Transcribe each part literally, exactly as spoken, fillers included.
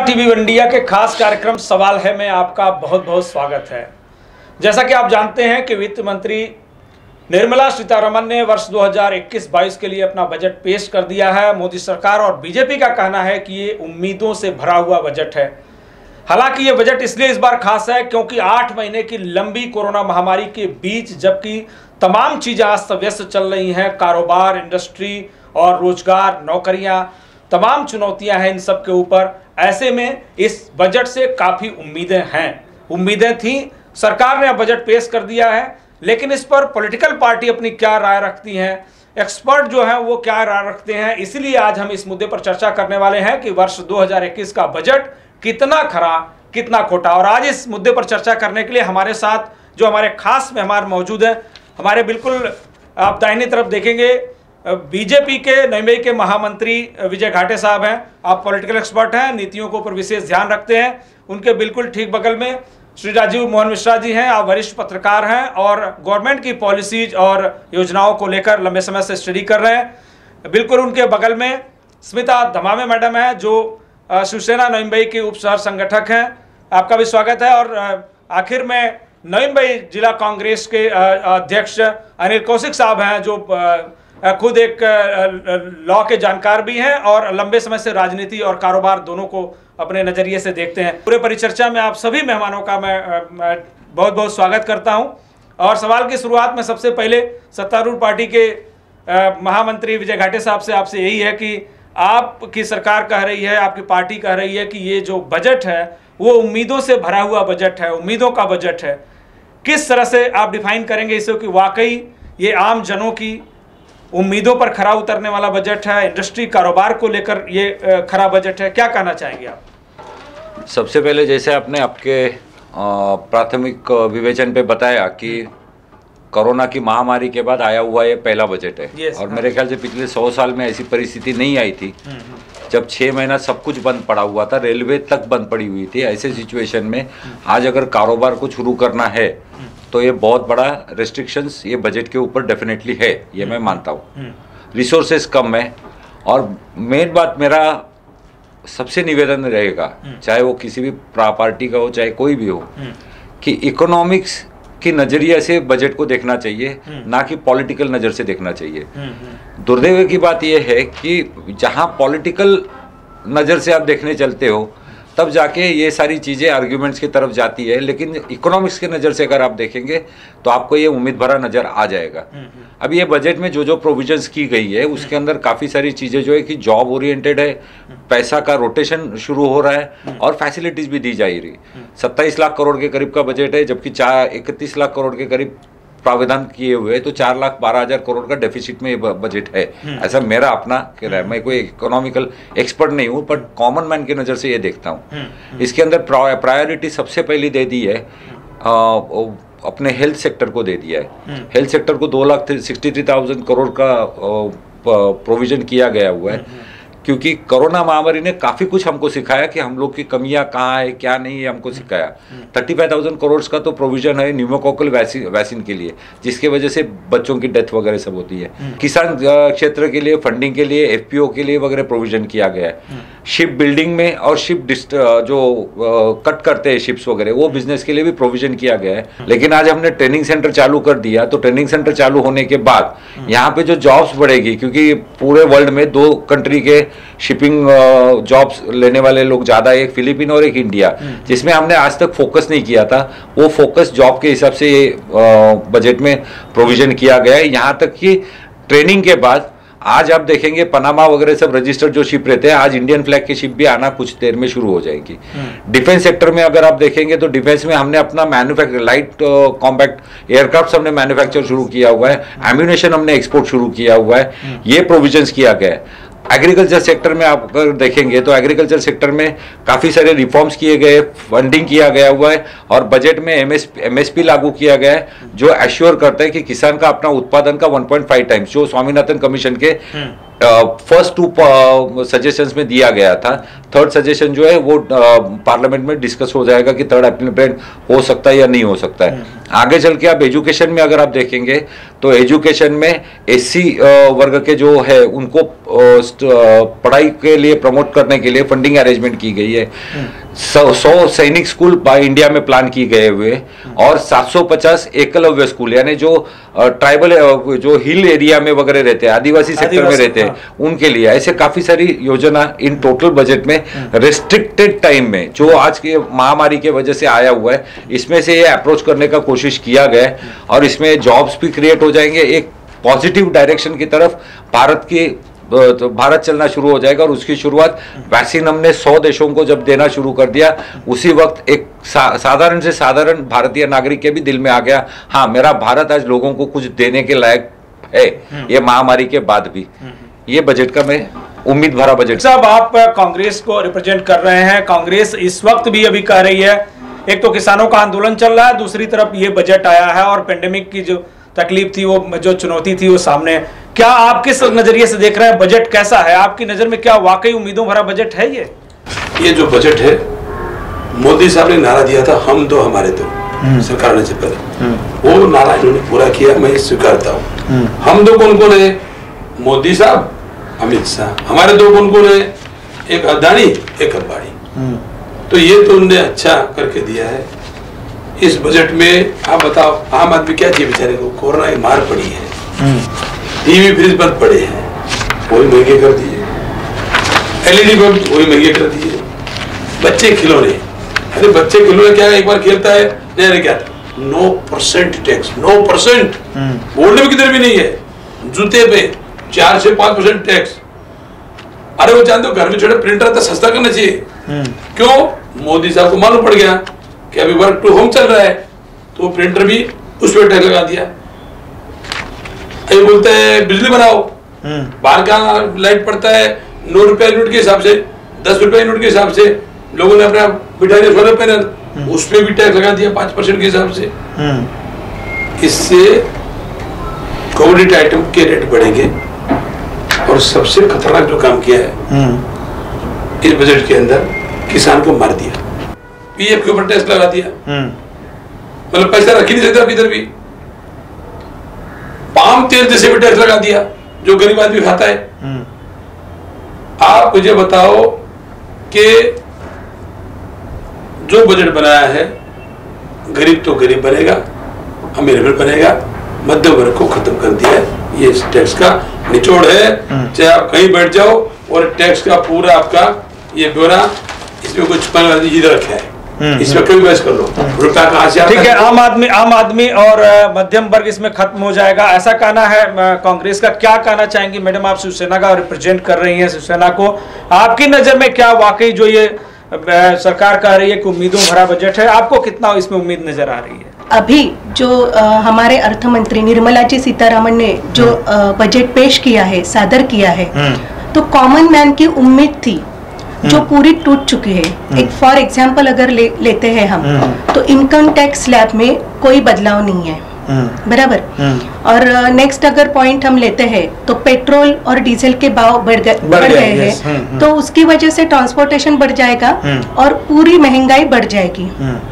Star TV India के खास कार्यक्रम सवाल है में आपका बहुत बहुत स्वागत है। जैसा कि आप जानते हैं कि वित्त मंत्री निर्मला सीतारमण ने वर्ष दो हज़ार इक्कीस बाईस के लिए अपना बजट पेश कर दिया है। मोदी सरकार और बीजेपी का कहना है कि ये उम्मीदों से भरा हुआ बजट है। हालांकि ये बजट इसलिए इस बार खास है क्योंकि आठ महीने की लंबी कोरोना महामारी के बीच जबकि तमाम चीज़ें अस्त व्यस्त चल रही हैं, कारोबार, इंडस्ट्री और रोजगार, नौकरियां, तमाम चुनौतियां हैं इन सब के ऊपर। ऐसे में इस बजट से काफ़ी उम्मीदें हैं, उम्मीदें थी। सरकार ने अब बजट पेश कर दिया है, लेकिन इस पर पॉलिटिकल पार्टी अपनी क्या राय रखती हैं, एक्सपर्ट जो हैं वो क्या राय रखते हैं, इसलिए आज हम इस मुद्दे पर चर्चा करने वाले हैं कि वर्ष दो हज़ार इक्कीस का बजट कितना खरा कितना खोटा। और आज इस मुद्दे पर चर्चा करने के लिए हमारे साथ जो हमारे खास मेहमान मौजूद हैं, हमारे बिल्कुल आप दाहिनी तरफ देखेंगे बीजेपी के नई मुंबई के महामंत्री विजय घाटे साहब हैं। आप पॉलिटिकल एक्सपर्ट हैं, नीतियों के ऊपर विशेष ध्यान रखते हैं। उनके बिल्कुल ठीक बगल में श्री राजीव मोहन मिश्रा जी हैं। आप वरिष्ठ पत्रकार हैं और गवर्नमेंट की पॉलिसीज और योजनाओं को लेकर लंबे समय से स्टडी कर रहे हैं। बिल्कुल उनके बगल में स्मिता धमामे मैडम है जो शिवसेना नई मुंबई के उप शहर संगठक हैं। आपका भी स्वागत है। और आखिर में नई मुंबई जिला कांग्रेस के अध्यक्ष अनिल कौशिक साहब हैं जो खुद एक लॉ के जानकार भी हैं और लंबे समय से राजनीति और कारोबार दोनों को अपने नज़रिए से देखते हैं। पूरे परिचर्चा में आप सभी मेहमानों का मैं, मैं बहुत बहुत स्वागत करता हूं। और सवाल की शुरुआत में सबसे पहले सत्तारूढ़ पार्टी के महामंत्री विजय घाटे साहब से आपसे यही है कि आपकी सरकार कह रही है, आपकी पार्टी कह रही है कि ये जो बजट है वो उम्मीदों से भरा हुआ बजट है, उम्मीदों का बजट है। किस तरह से आप डिफाइन करेंगे इसे कि वाकई ये आम जनों की उम्मीदों पर खरा उतरने वाला बजट है, इंडस्ट्री कारोबार को लेकर ये खरा बजट है, क्या कहना चाहेंगे आप? सबसे पहले जैसे आपने आपके प्राथमिक विवेचन पे बताया कि कोरोना की महामारी के बाद आया हुआ ये पहला बजट है। yes, और हाँ। मेरे ख्याल से पिछले सौ साल में ऐसी परिस्थिति नहीं आई थी जब छः महीना सब कुछ बंद पड़ा हुआ था, रेलवे तक बंद पड़ी हुई थी। ऐसे सिचुएशन में आज अगर कारोबार को शुरू करना है तो ये बहुत बड़ा रेस्ट्रिक्शंस ये बजट के ऊपर डेफिनेटली है, ये मैं मानता हूँ। रिसोर्सेज कम है और मेन बात मेरा सबसे निवेदन रहेगा, चाहे वो किसी भी पार्टी का हो चाहे कोई भी हो, कि इकोनॉमिक्स की नज़रिए से बजट को देखना चाहिए, ना कि पॉलिटिकल नज़र से देखना चाहिए। दुर्दैव की बात यह है कि जहाँ पॉलिटिकल नज़र से आप देखने चलते हो तब जाके ये सारी चीज़ें आर्ग्यूमेंट्स की तरफ जाती है, लेकिन इकोनॉमिक्स के नज़र से अगर आप देखेंगे तो आपको ये उम्मीद भरा नज़र आ जाएगा। अब ये बजट में जो जो प्रोविजंस की गई है उसके अंदर काफ़ी सारी चीज़ें जो है कि जॉब ओरिएंटेड है, पैसा का रोटेशन शुरू हो रहा है और फैसिलिटीज़ भी दी जा रही। सत्ताईस लाख करोड़ के करीब का बजट है, जबकि चार इकतीस लाख करोड़ के करीब प्रावधान किए हुए, तो चार लाख बारह हजार करोड़ का डेफिसिट में ये बजट है। ऐसा मेरा अपना कहना है। मैं कोई इकोनॉमिकल एक्सपर्ट नहीं हूँ, बट कॉमन मैन की नज़र से ये देखता हूँ। इसके अंदर प्रायोरिटी सबसे पहली दे दी है आ, अपने हेल्थ सेक्टर को दे दिया है। हेल्थ सेक्टर को दो lakh sixty three thousand crore का प्रोविजन किया गया हुआ है, क्योंकि कोरोना महामारी ने काफ़ी कुछ हमको सिखाया कि हम लोग की कमियां कहाँ है क्या नहीं है, हमको सिखाया। थर्टी फाइव थाउजेंड करोड़ का तो प्रोविजन है न्यूमोकोकल वैक्सीन वैक्सीन के लिए, जिसके वजह से बच्चों की डेथ वगैरह सब होती है। किसान क्षेत्र के लिए फंडिंग के लिए एफपीओ के लिए वगैरह प्रोविजन किया गया है। शिप बिल्डिंग में और शिप जो कट करते हैं शिप्स वगैरह, वो बिजनेस के लिए भी प्रोविजन किया गया है। लेकिन आज हमने ट्रेनिंग सेंटर चालू कर दिया, तो ट्रेनिंग सेंटर चालू होने के बाद यहाँ पे जो जॉब्स बढ़ेगी, क्योंकि पूरे वर्ल्ड में दो कंट्री के शिपिंग जॉब्स लेने वाले लोग ज़्यादा, एक फिलीपीन और एक इंडिया, जिसमें हमने आज तक फोकस नहीं किया था, वो फोकस जॉब के हिसाब से बजट में प्रोविजन किया गया है। यहाँ तक कि ट्रेनिंग के बाद आज आप देखेंगे पनामा वगैरह सब रजिस्टर्ड जो शिप रहते हैं, आज इंडियन फ्लैग की शिप भी आना कुछ देर में शुरू हो जाएगी। डिफेंस सेक्टर में अगर आप देखेंगे तो डिफेंस में हमने अपना मैन्युफैक्चर लाइट कॉम्पैक्ट एयरक्राफ्ट हमने मैन्युफैक्चर शुरू किया हुआ है, एम्यूनेशन हमने एक्सपोर्ट शुरू किया हुआ है, ये प्रोविजंस किया गया है। एग्रीकल्चर सेक्टर में आप अगर देखेंगे तो एग्रीकल्चर सेक्टर में काफ़ी सारे रिफॉर्म्स किए गए, फंडिंग किया गया हुआ है और बजट में एमएस एमएसपी लागू किया गया है, जो एश्योर करता है कि किसान का अपना उत्पादन का वन पॉइंट फाइव टाइम्स, जो स्वामीनाथन कमीशन के फर्स्ट टू सजेशंस में दिया गया था। थर्ड सजेशन जो है वो पार्लियामेंट में डिस्कस हो जाएगा कि थर्ड अमेंडमेंट हो सकता है या नहीं हो सकता है। आगे चल के आप एजुकेशन में अगर आप देखेंगे तो एजुकेशन में एससी वर्ग के जो है उनको पढ़ाई के लिए प्रमोट करने के लिए फंडिंग अरेंजमेंट की गई है। सौ सौ सैनिक स्कूल इंडिया में प्लान किए गए हुए और सात सौ पचास एकलव्य स्कूल, यानी जो ट्राइबल जो हिल एरिया में वगैरह रहते हैं, आदिवासी सेक्टर में रहते हैं, उनके लिए ऐसे काफी सारी योजना इन टोटल बजट में रेस्ट्रिक्टेड टाइम में जो आज के महामारी के वजह से आया हुआ है, इसमें से ये अप्रोच करने का कोशिश किया गया है और इसमें जॉब्स भी क्रिएट हो जाएंगे। एक पॉजिटिव डायरेक्शन की तरफ भारत की तो भारत चलना शुरू हो जाएगा। और उसकी शुरुआत वैक्सीन हमने सौ देशों को जब देना शुरू कर दिया, उसी वक्त एक सा, साधारण से साधारण भारतीय नागरिक के भी दिल में आ गया, हाँ मेरा भारत आज लोगों को कुछ देने के लायक है, ये महामारी के बाद भी। ये बजट का मैं उम्मीद भरा बजट। साहब, आप कांग्रेस को रिप्रेजेंट कर रहे हैं, कांग्रेस इस वक्त भी अभी कह रही है, एक तो किसानों का आंदोलन चल रहा है, दूसरी तरफ ये बजट आया है और पेंडेमिक की जो तकलीफ थी, वो जो चुनौती थी वो सामने। क्या आप किस नजरिए से देख रहे हैं, बजट कैसा है आपकी नजर में? क्या वाकई उम्मीदों भरा बजट है ये? ये जो बजट है, मोदी साहब ने नारा दिया था, हम दो हमारे दो, सरकार ने से पहले वो नारा इन्होंने पूरा किया, मैं स्वीकारता हूँ। हम दो कौन कौन है? मोदी साहब, अमित शाह। हमारे दो कौन कौन है? एक अदानी, एक अंबानी। तो ये तो उन्होंने अच्छा करके दिया है। इस बजट में आप बताओ, आम आदमी क्या चाहिए बेचारे को? कोरोना की मार पड़ी है, टीवी फ्रिज बंद पड़े हैं, वही महंगे कर दिए, एलईडी बल्ब वही महंगे कर दिए, बच्चे खिलौने, अरे बच्चे खिलौने क्या एक बार खेलता है नहीं, अरे क्या no percent tax, no percent बोलने में किधर भी नहीं है। जूते पे चार से पांच परसेंट टैक्स। अरे वो जानते हो घर में छोटे प्रिंटर तो सस्ता करना चाहिए, क्यों? मोदी साहब को मालूम पड़ गया कि अभी वर्क टू होम चल रहा है, तो प्रिंटर भी उस पर टैक्स लगा दिया। ये बोलते हैं बिजली बनाओ, बाहर का लाइट पड़ता है नौ रुपए यूनिट के हिसाब से, दस रुपए यूनिट के हिसाब से, लोगों ने अपना बिठाने सोलर पैनल, उस पर भी टैक्स लगा दिया पांच परसेंट के हिसाब से। इससे कमोडिटी आइटम के रेट बढ़ेंगे। और सबसे खतरनाक जो काम किया है इस बजट के अंदर, किसान को मार दिया, पीएफ के ऊपर टैक्स लगा दिया, मतलब पैसा रख ही नहीं सकता इधर भी। पाम तेल जैसे भी टैक्स लगा दिया जो गरीब आदमी खाता है। आप मुझे बताओ कि जो बजट बनाया है, गरीब तो गरीब बनेगा, अमीर भी बनेगा, मध्य वर्ग को खत्म कर दिया है। ये टैक्स का निचोड़ है। चाहे आप कहीं बैठ जाओ और टैक्स का पूरा आपका ये ब्यौरा, इसमें कुछ इधर रखा है, इसमें कभी बहस कर लो, रुपया कहां से आता है? ठीक है, आम आदमी आम आदमी और मध्यम वर्ग इसमें खत्म हो जाएगा, ऐसा कहना है कांग्रेस का। क्या कहना चाहेंगी मैडम, आप शिवसेना का रिप्रेजेंट कर रही हैं शिवसेना को, आपकी नजर में क्या वाकई जो ये सरकार कह रही है कि उम्मीदों भरा बजट है, आपको कितना इसमें उम्मीद नजर आ रही है? अभी जो आ, हमारे अर्थ मंत्री निर्मला जी सीतारामन ने जो आ, बजट पेश किया है, सादर किया है, तो कॉमन मैन की उम्मीद थी जो पूरी टूट चुकी है। एक फॉर एग्जांपल अगर ले, लेते हैं हम, तो इनकम टैक्स स्लैब में कोई बदलाव नहीं है, बराबर। और नेक्स्ट अगर पॉइंट हम लेते हैं तो पेट्रोल और डीजल के भाव बढ़ गए बढ़ गए हैं, तो उसकी वजह से ट्रांसपोर्टेशन बढ़ जाएगा और पूरी महंगाई बढ़ जाएगी।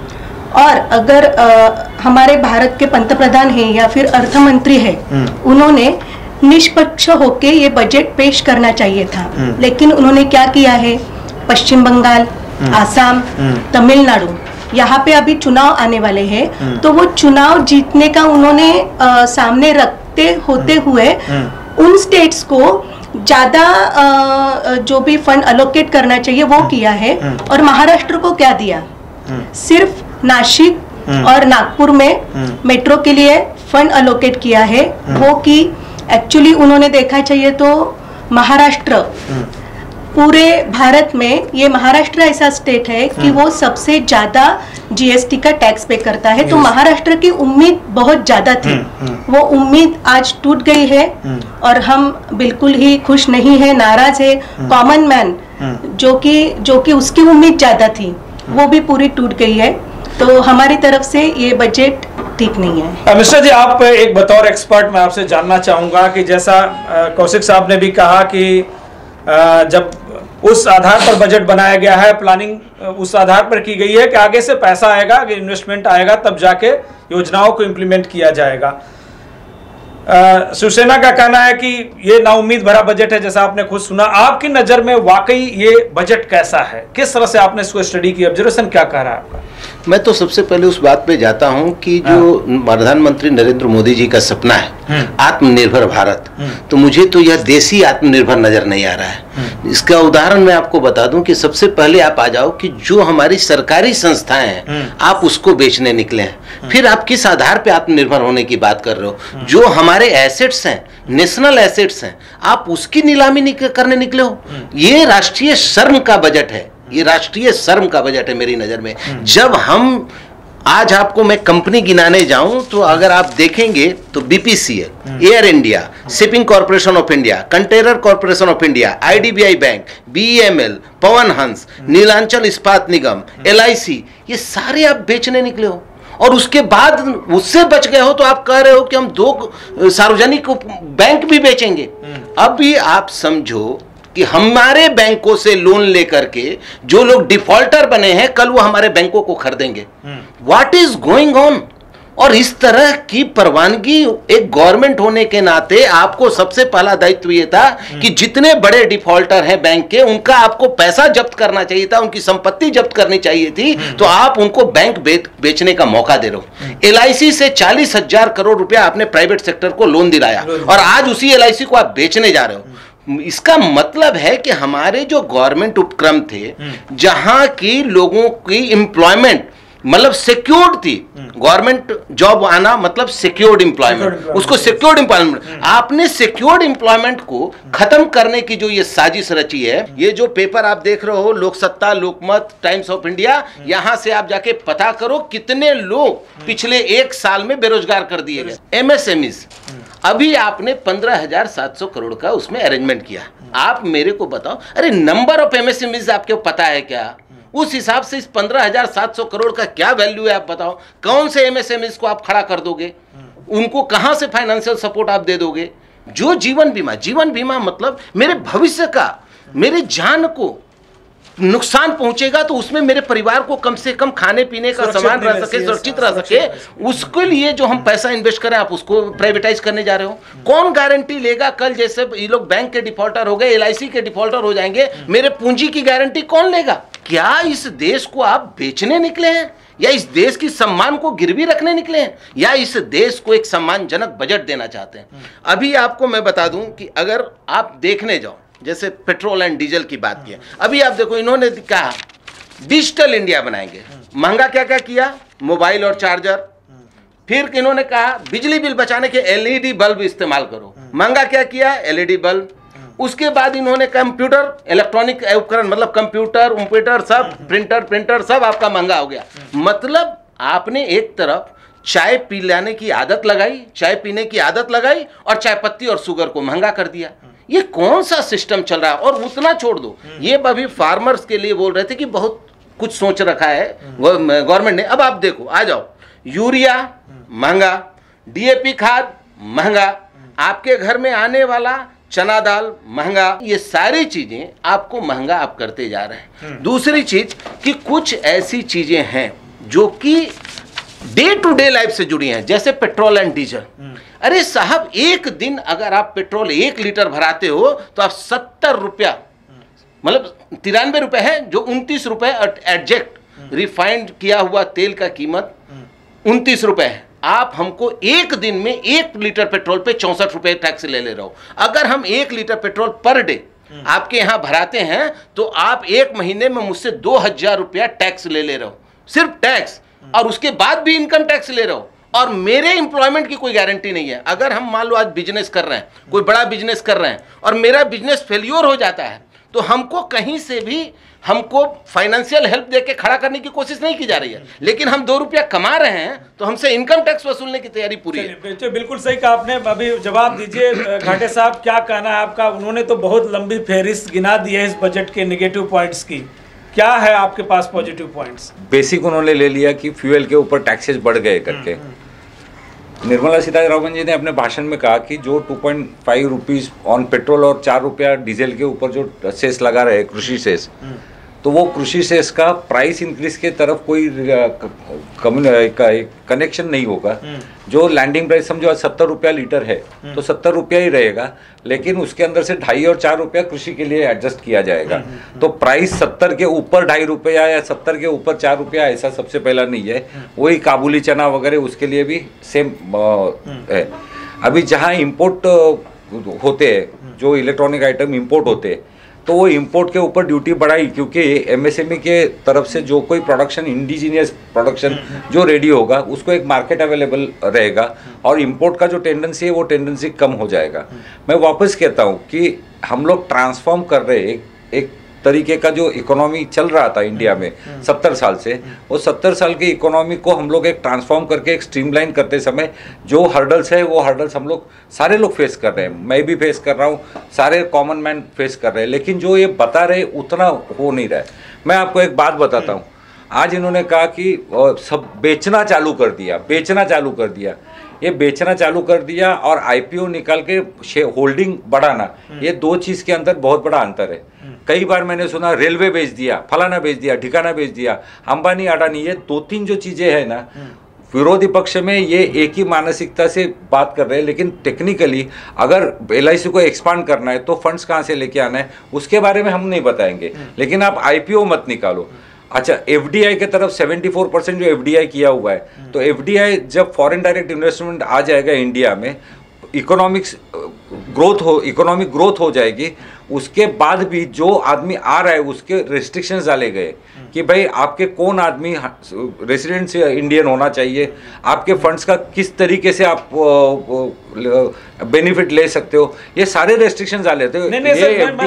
और अगर आ, हमारे भारत के पंतप्रधान हैं या फिर अर्थ मंत्री है, उन्होंने निष्पक्ष होके ये बजट पेश करना चाहिए था, लेकिन उन्होंने क्या किया है, पश्चिम बंगाल, आसाम, तमिलनाडु, यहाँ पे अभी चुनाव आने वाले हैं, तो वो चुनाव जीतने का उन्होंने आ, सामने रखते होते हुए उन स्टेट्स को ज्यादा जो भी फंड अलोकेट करना चाहिए वो किया है। और महाराष्ट्र को क्या दिया, सिर्फ नासिक और नागपुर में मेट्रो के लिए फंड अलोकेट किया है, वो कि एक्चुअली उन्होंने देखा चाहिए तो महाराष्ट्र, पूरे भारत में ये महाराष्ट्र ऐसा स्टेट है कि वो सबसे ज्यादा जीएसटी का टैक्स पे करता है, तो महाराष्ट्र की उम्मीद बहुत ज्यादा थी, वो उम्मीद आज टूट गई है और हम बिल्कुल ही खुश नहीं है, नाराज है। कॉमन मैन जो कि जो कि उसकी उम्मीद ज्यादा थी, वो भी पूरी टूट गई है। तो हमारी तरफ से ये बजट ठीक नहीं है। मिश्रा जी, आप एक बतौर एक्सपर्ट मैं आपसे जानना चाहूंगा कि जैसा कौशिक साहब ने भी कहा कि जब उस आधार पर बजट बनाया गया है, प्लानिंग उस आधार पर की गई है कि आगे से पैसा आएगा, आगे इन्वेस्टमेंट आएगा, तब जाके योजनाओं को इम्प्लीमेंट किया जाएगा। शिवसेना का कहना है कि ये नाउम्मीद भरा बजट है, जैसा आपने खुद सुना। आपकी नजर में वाकई ये बजट कैसा है? किस तरह से आपने इसको स्टडी की? ऑब्जर्वेशन क्या कह रहा है आपका? मैं तो सबसे पहले उस बात पे जाता हूं कि जो प्रधानमंत्री नरेंद्र मोदी जी का सपना है आत्मनिर्भर भारत, तो मुझे तो यह देसी आत्मनिर्भर नजर नहीं आ रहा है। इसका उदाहरण मैं आपको बता दूं कि सबसे पहले आप आ जाओ कि जो हमारी सरकारी संस्थाएं हैं आप उसको बेचने निकले हैं, फिर आप किस आधार पे आत्मनिर्भर होने की बात कर रहे हो? जो हमारे एसेट्स हैं, नेशनल एसेट्स हैं, आप उसकी नीलामी निक, करने निकले हो। ये राष्ट्रीय शर्म का बजट है, ये राष्ट्रीय शर्म का बजट है मेरी नजर में। जब हम आज आपको मैं कंपनी गिनाने जाऊं तो अगर आप देखेंगे तो BPCL, air India, shipping corporation of India, container corporation of India, IDBI bank, BEML, Pawan Hans, Neelanchal इस्पात निगम, एलआईसी, ये सारे आप बेचने निकले हो। और उसके बाद उससे बच गए हो तो आप कह रहे हो कि हम दो सार्वजनिक बैंक भी बेचेंगे। अभी आप समझो कि हमारे बैंकों से लोन लेकर के जो लोग डिफॉल्टर बने हैं कल वो हमारे बैंकों को खरीदेंगे। What is going on? और इस तरह की परवानगी एक गवर्नमेंट होने के नाते आपको सबसे पहला दायित्व ये था कि जितने बड़े डिफॉल्टर हैं बैंक के, उनका आपको पैसा जब्त करना चाहिए था, उनकी संपत्ति जब्त करनी चाहिए थी, तो आप उनको बैंक बेच, बेचने का मौका दे रहे हो। एलआईसी से चालीस हजार करोड़ रुपया आपने प्राइवेट सेक्टर को लोन दिलाया और आज उसी एलआईसी को आप बेचने जा रहे हो। इसका मतलब है कि हमारे जो गवर्नमेंट उपक्रम थे, जहां की लोगों की एम्प्लॉयमेंट मतलब सिक्योर्ड थी, गवर्नमेंट जॉब आना मतलब सिक्योर्ड एम्प्लॉयमेंट, उसको सिक्योर्ड एम्प्लॉयमेंट, आपने सिक्योर्ड एम्प्लॉयमेंट को खत्म करने की जो ये साजिश रची है। ये जो पेपर आप देख रहे हो, Loksatta, Lokmat, Times of India, यहां से आप जाके पता करो कितने लोग पिछले एक साल में बेरोजगार कर दिए गए। एमएसएमईज अभी आपने पंद्रह हजार सात सौ करोड़ का उसमें अरेंजमेंट किया। आप मेरे को बताओ, अरे नंबर ऑफ एमएसएमईज आपको पता है क्या? उस हिसाब से इस पंद्रह हजार सात सौ करोड़ का क्या वैल्यू है? आप बताओ कौन से एमएसएमईज को आप खड़ा कर दोगे? उनको कहां से फाइनेंशियल सपोर्ट आप दे दोगे? जो जीवन बीमा, जीवन बीमा मतलब मेरे भविष्य का, मेरे जान को नुकसान पहुंचेगा तो उसमें मेरे परिवार को कम से कम खाने पीने का सामान रह सके, सुरक्षित रह सके, उसके लिए जो हम पैसा इन्वेस्ट करें आप उसको प्राइवेटाइज करने जा रहे हो। कौन गारंटी लेगा कल जैसे ये लोग बैंक के डिफॉल्टर हो गए, एलआईसी के डिफॉल्टर हो जाएंगे, मेरे पूंजी की गारंटी कौन लेगा? क्या इस देश को आप बेचने निकले हैं, या इस देश की सम्मान को गिरवी रखने निकले हैं, या इस देश को एक सम्मानजनक बजट देना चाहते हैं? अभी आपको मैं बता दूं कि अगर आप देखने जाओ, जैसे पेट्रोल एंड डीजल की बात की, अभी आप देखो इन्होंने कहा डिजिटल इंडिया बनाएंगे, महंगा क्या क्या किया? मोबाइल और चार्जर। फिर इन्होंने कहा बिजली बिल बचाने के एलईडी बल्ब इस्तेमाल करो, महंगा क्या किया? LED bulb. उसके बाद इन्होंने कंप्यूटर, इलेक्ट्रॉनिक उपकरण मतलब कंप्यूटर, कंप्यूटर सब, प्रिंटर प्रिंटर सब आपका महंगा हो गया। मतलब आपने एक तरफ चाय पिलाने की आदत लगाई, चाय पीने की आदत लगाई, और चाय पत्ती और शुगर को महंगा कर दिया। ये कौन सा सिस्टम चल रहा है? और उतना छोड़ दो, ये अभी फार्मर्स के लिए बोल रहे थे कि बहुत कुछ सोच रखा है गवर्नमेंट ने। अब आप देखो, आ जाओ, यूरिया महंगा, डीएपी खाद महंगा, आपके घर में आने वाला चना दाल महंगा, ये सारी चीजें आपको महंगा आप करते जा रहे हैं। दूसरी चीज कि कुछ ऐसी चीजें हैं जो कि डे टू डे लाइफ से जुड़ी हैं, जैसे पेट्रोल एंड डीजल। अरे साहब, एक दिन अगर आप पेट्रोल एक लीटर भराते हो तो आप सत्तर रुपया मतलब तिरानवे रुपए है, जो उनतीस रुपए एडजेक्ट रिफाइंड किया हुआ तेल का कीमत उनतीस रुपए है। आप हमको एक दिन में एक लीटर पेट्रोल पे चौसठ रुपए टैक्स ले ले रहे हो। अगर हम एक लीटर पेट्रोल पर डे आपके यहाँ भराते हैं तो आप एक महीने में मुझसे दो हजार रुपया टैक्स ले ले रहे हो, सिर्फ टैक्स, और उसके बाद भी इनकम टैक्स ले रहे हो। और मेरे एम्प्लॉयमेंट की कोई गारंटी नहीं है। अगर हम मान लो आज बिजनेस कर रहे हैं, कोई बड़ा बिजनेस कर रहे हैं, और मेरा बिजनेस फेल्योर हो जाता है, तो हमको कहीं से भी हमको फाइनेंशियल हेल्प देके खड़ा करने की कोशिश नहीं की जा रही है, लेकिन हम दो रुपया कमा रहे हैं तो हमसे इनकम टैक्स वसूलने की तैयारी पूरी है। बिल्कुल सही कहा आपने। अभी जवाब दीजिए घाटे साहब, क्या कहना है आपका? उन्होंने तो बहुत लंबी फहरिस्त गिना दी है इस बजट के नेगेटिव पॉइंट्स की, क्या है आपके पास पॉजिटिव पॉइंट्स? बेसिक उन्होंने ले लिया कि फ्यूल के ऊपर टैक्सेस बढ़ गए करके, निर्मला सीतारमण जी ने अपने भाषण में कहा कि जो two point five rupees on petrol और चार रुपया डीजल के ऊपर जो सेस लगा रहे कृषि सेस, तो वो कृषि सेस का प्राइस इंक्रीज के तरफ कोई कनेक्शन नहीं होगा। जो लैंडिंग प्राइस समझो आज सत्तर रुपया लीटर है तो सत्तर रुपया ही रहेगा, लेकिन उसके अंदर से ढाई और चार रुपया कृषि के लिए एडजस्ट किया जाएगा। तो प्राइस सत्तर के ऊपर ढाई रुपया या सत्तर के ऊपर चार रुपया ऐसा सबसे पहला नहीं है। वही काबुली चना वगैरह उसके लिए भी सेम है। अभी जहाँ इम्पोर्ट होते हैं, जो इलेक्ट्रॉनिक आइटम इम्पोर्ट होते हैं, तो वो इंपोर्ट के ऊपर ड्यूटी बढ़ाई, क्योंकि एमएसएमई के तरफ से जो कोई प्रोडक्शन इंडिजीनियस प्रोडक्शन जो रेडी होगा उसको एक मार्केट अवेलेबल रहेगा और इंपोर्ट का जो टेंडेंसी है वो टेंडेंसी कम हो जाएगा। मैं वापस कहता हूँ कि हम लोग ट्रांसफॉर्म कर रहे एक, एक तरीके का जो इकोनॉमी चल रहा था इंडिया में सत्तर साल से, वो सत्तर साल की इकोनॉमी को हम लोग एक ट्रांसफॉर्म करके एक स्ट्रीमलाइन करते समय जो हर्डल्स है वो हर्डल्स हम लोग सारे लोग फेस कर रहे हैं। मैं भी फेस कर रहा हूँ, सारे कॉमन मैन फेस कर रहे हैं, लेकिन जो ये बता रहे उतना हो नहीं रहा है। मैं आपको एक बात बताता हूँ। आज इन्होंने कहा कि सब बेचना चालू कर दिया, बेचना चालू कर दिया। ये बेचना चालू कर दिया और आईपीओ निकाल के होल्डिंग बढ़ाना, ये दो चीज़ के अंदर बहुत बड़ा अंतर है। कई बार मैंने सुना रेलवे बेच दिया, फलाना बेच दिया, ठिकाना बेच दिया, अंबानी अडानी, ये दो तीन जो चीज़ें हैं ना, विरोधी पक्ष में ये एक ही मानसिकता से बात कर रहे हैं, लेकिन टेक्निकली अगर एल आई सी को एक्सपांड करना है तो फंड्स कहाँ से लेके आना है उसके बारे में हम नहीं बताएंगे, लेकिन आप आईपीओ मत निकालो। अच्छा, एफडीआई के तरफ चौहत्तर परसेंट जो एफडीआई किया हुआ है, तो एफडीआई जब फॉरेन डायरेक्ट इन्वेस्टमेंट आ जाएगा इंडिया में, इकोनॉमिक्स ग्रोथ हो इकोनॉमिक ग्रोथ हो जाएगी, उसके बाद भी जो आदमी आ रहा है उसके रेस्ट्रिक्शंस डाले गए कि भाई आपके कौन आदमी रेसिडेंट इंडियन होना चाहिए, आपके फंड्स का किस तरीके से आप बेनिफिट ले सकते हो, ये सारे रेस्ट्रिक्शंस डाले थे। ये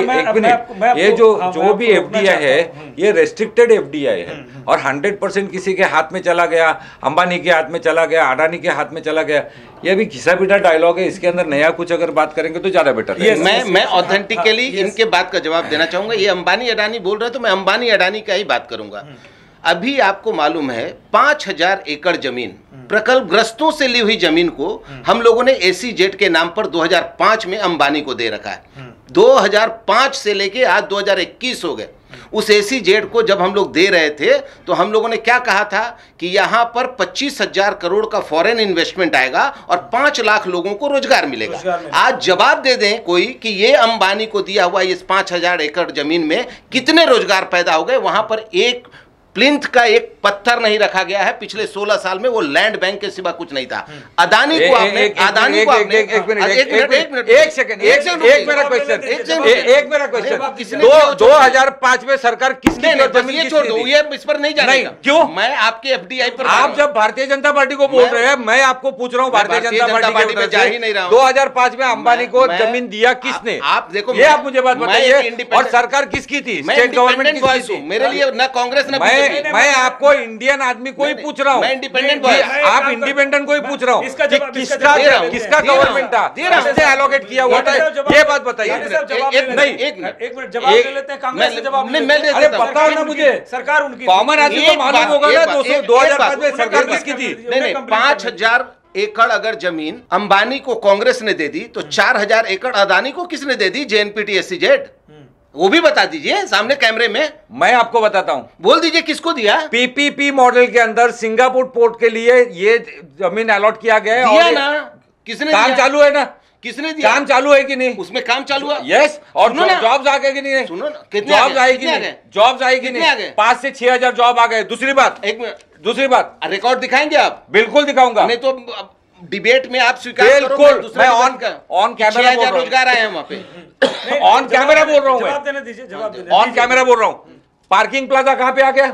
एफडी ये जो जो भी एफडीआई है ये रेस्ट्रिक्टेड एफडीआई है और हंड्रेड परसेंट किसी के हाथ में चला गया, अंबानी के हाथ में चला गया, अडानी के हाथ में चला गया, ये भी घिसा पीटा डायलॉग है। इसके अंदर नया कुछ अगर बात करेंगे तो ज्यादा बेटर है। मैं मैं ऑथेंटिकली इनके बात का जवाब देना चाहूंगा। ये अंबानी अडानी बोल रहे हैं तो मैं अंबानी अडानी का ही बात करूंगा। अभी आपको मालूम है पांच हजार एकड़ जमीन प्रकल्पग्रस्तों से ली हुई जमीन को हम लोगों ने एसी जेट के नाम पर दो हज़ार पाँच में अंबानी को दे रखा है। दो हज़ार पाँच से लेके आज दो हज़ार इक्कीस हो गए। उस एसी जेट को जब हम लोग दे रहे थे तो हम लोगों ने क्या कहा था कि यहां पर पच्चीस हजार करोड़ का फॉरेन इन्वेस्टमेंट आएगा और पांच लाख लोगों को रोजगार मिलेगा। रोजगार आज जवाब दे दें कोई कि ये अंबानी को दिया हुआ इस पांच हजार एकड़ जमीन में कितने रोजगार पैदा हो गए। वहां पर एक प्लिंथ का एक पत्थर नहीं रखा गया है। पिछले सोलह साल में वो लैंड बैंक के सिवा कुछ नहीं था। अदानी को आपने अदानी को आपने एक मिनट एक मिनट एक मिनट एक सेकंड एक सेकंड एक मेरा क्वेश्चन एक मेरा क्वेश्चन दो दो हजार पाँच में सरकार किसने जमीन छोड़ दो, ये इस पर नहीं जानेगा। क्यों? मैं आपके एफडीआई पर, आप जब भारतीय जनता पार्टी को बोल रहे हैं, मैं आपको पूछ रहा हूँ भारतीय जनता पार्टी में जा ही नहीं रहा हूँ। दो हजार पाँच में अंबानी को जमीन दिया किसने? आप देखो, ये आप मुझे बात बताइए। और सरकार किसकी थी? स्टेट गवर्नमेंट की। मेरे लिए न कांग्रेस न मैं मैं आपको इंडियन आदमी को ही पूछ रहा हूँ, मैं इंडिपेंडेंट, आप इंडिपेंडेंट को ही पूछ रहा हूँ कि किसका किसका गवर्नमेंट था, किसने एलोकेट किया हुआ था, ये बात बताइए। नहीं, एक मिनट जवाब दे लेते हैं। कांग्रेस से जवाब नहीं, मैं अरे बताओ ना मुझे। सरकार उनकी, कॉमन आदमी को मालूम होगा ना। दो हजार पाँच में सरकार किसकी थी? नहीं नहीं, पांच हजार एकड़ अगर जमीन अंबानी को कांग्रेस ने दे दी तो चार हजार एकड़ अदानी को किसने दे दी? जेएनपीटी एससीजेड, वो भी बता दीजिए सामने कैमरे में। मैं आपको बताता हूं, बोल दीजिए किसको दिया। पीपीपी मॉडल के अंदर सिंगापुर पोर्ट के लिए ये जमीन अलॉट किया गया है। दिया ना, किसने? काम चालू है ना, किसने दिया? काम चालू है कि नहीं? उसमें काम चालू है। यस। और जॉब्स आ गए कि नहीं? सुनो ना, कितने जॉब्स आए कि नहीं? जॉब्स आए कि नहीं? पांच से छह हजार जॉब आ गए। दूसरी बात, एक मिनट, दूसरी बात, रिकॉर्ड दिखाएंगे आप? बिल्कुल दिखाऊंगा। नहीं तो डिबेट में आप स्वीकार करो। मैं ऑन ऑन कैमरा बोल रहा हूं, रोजगार आए हैं वहां पे। ऑन कैमरा बोल रहा हूं, जवाब देने दीजिए, जवाब देने। ऑन कैमरा बोल रहा हूं। पार्किंग प्लाजा कहां पे आ गया?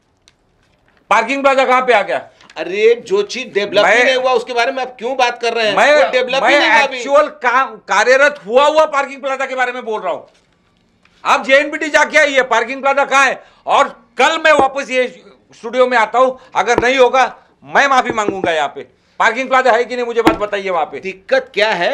पार्किंग प्लाजा कहां पे आ गया? अरे जो चीज डेवलप नहीं हुआ उसके बारे में आप क्यों बात कर रहे हैं? मैं डेवलप नहीं हुआ, एक्चुअल काम कार्यरत हुआ हुआ पार्किंग प्लाजा के बारे में बोल रहा हूं। आप जेएनपीटी जाके आइए, पार्किंग प्लाजा कहां है। और कल मैं वापस ये स्टूडियो में आता हूं, अगर नहीं होगा मैं माफी मांगूंगा। यहाँ पे पार्किंग प्लाजा है कि नहीं मुझे बात बताइए। वहां पे दिक्कत क्या है?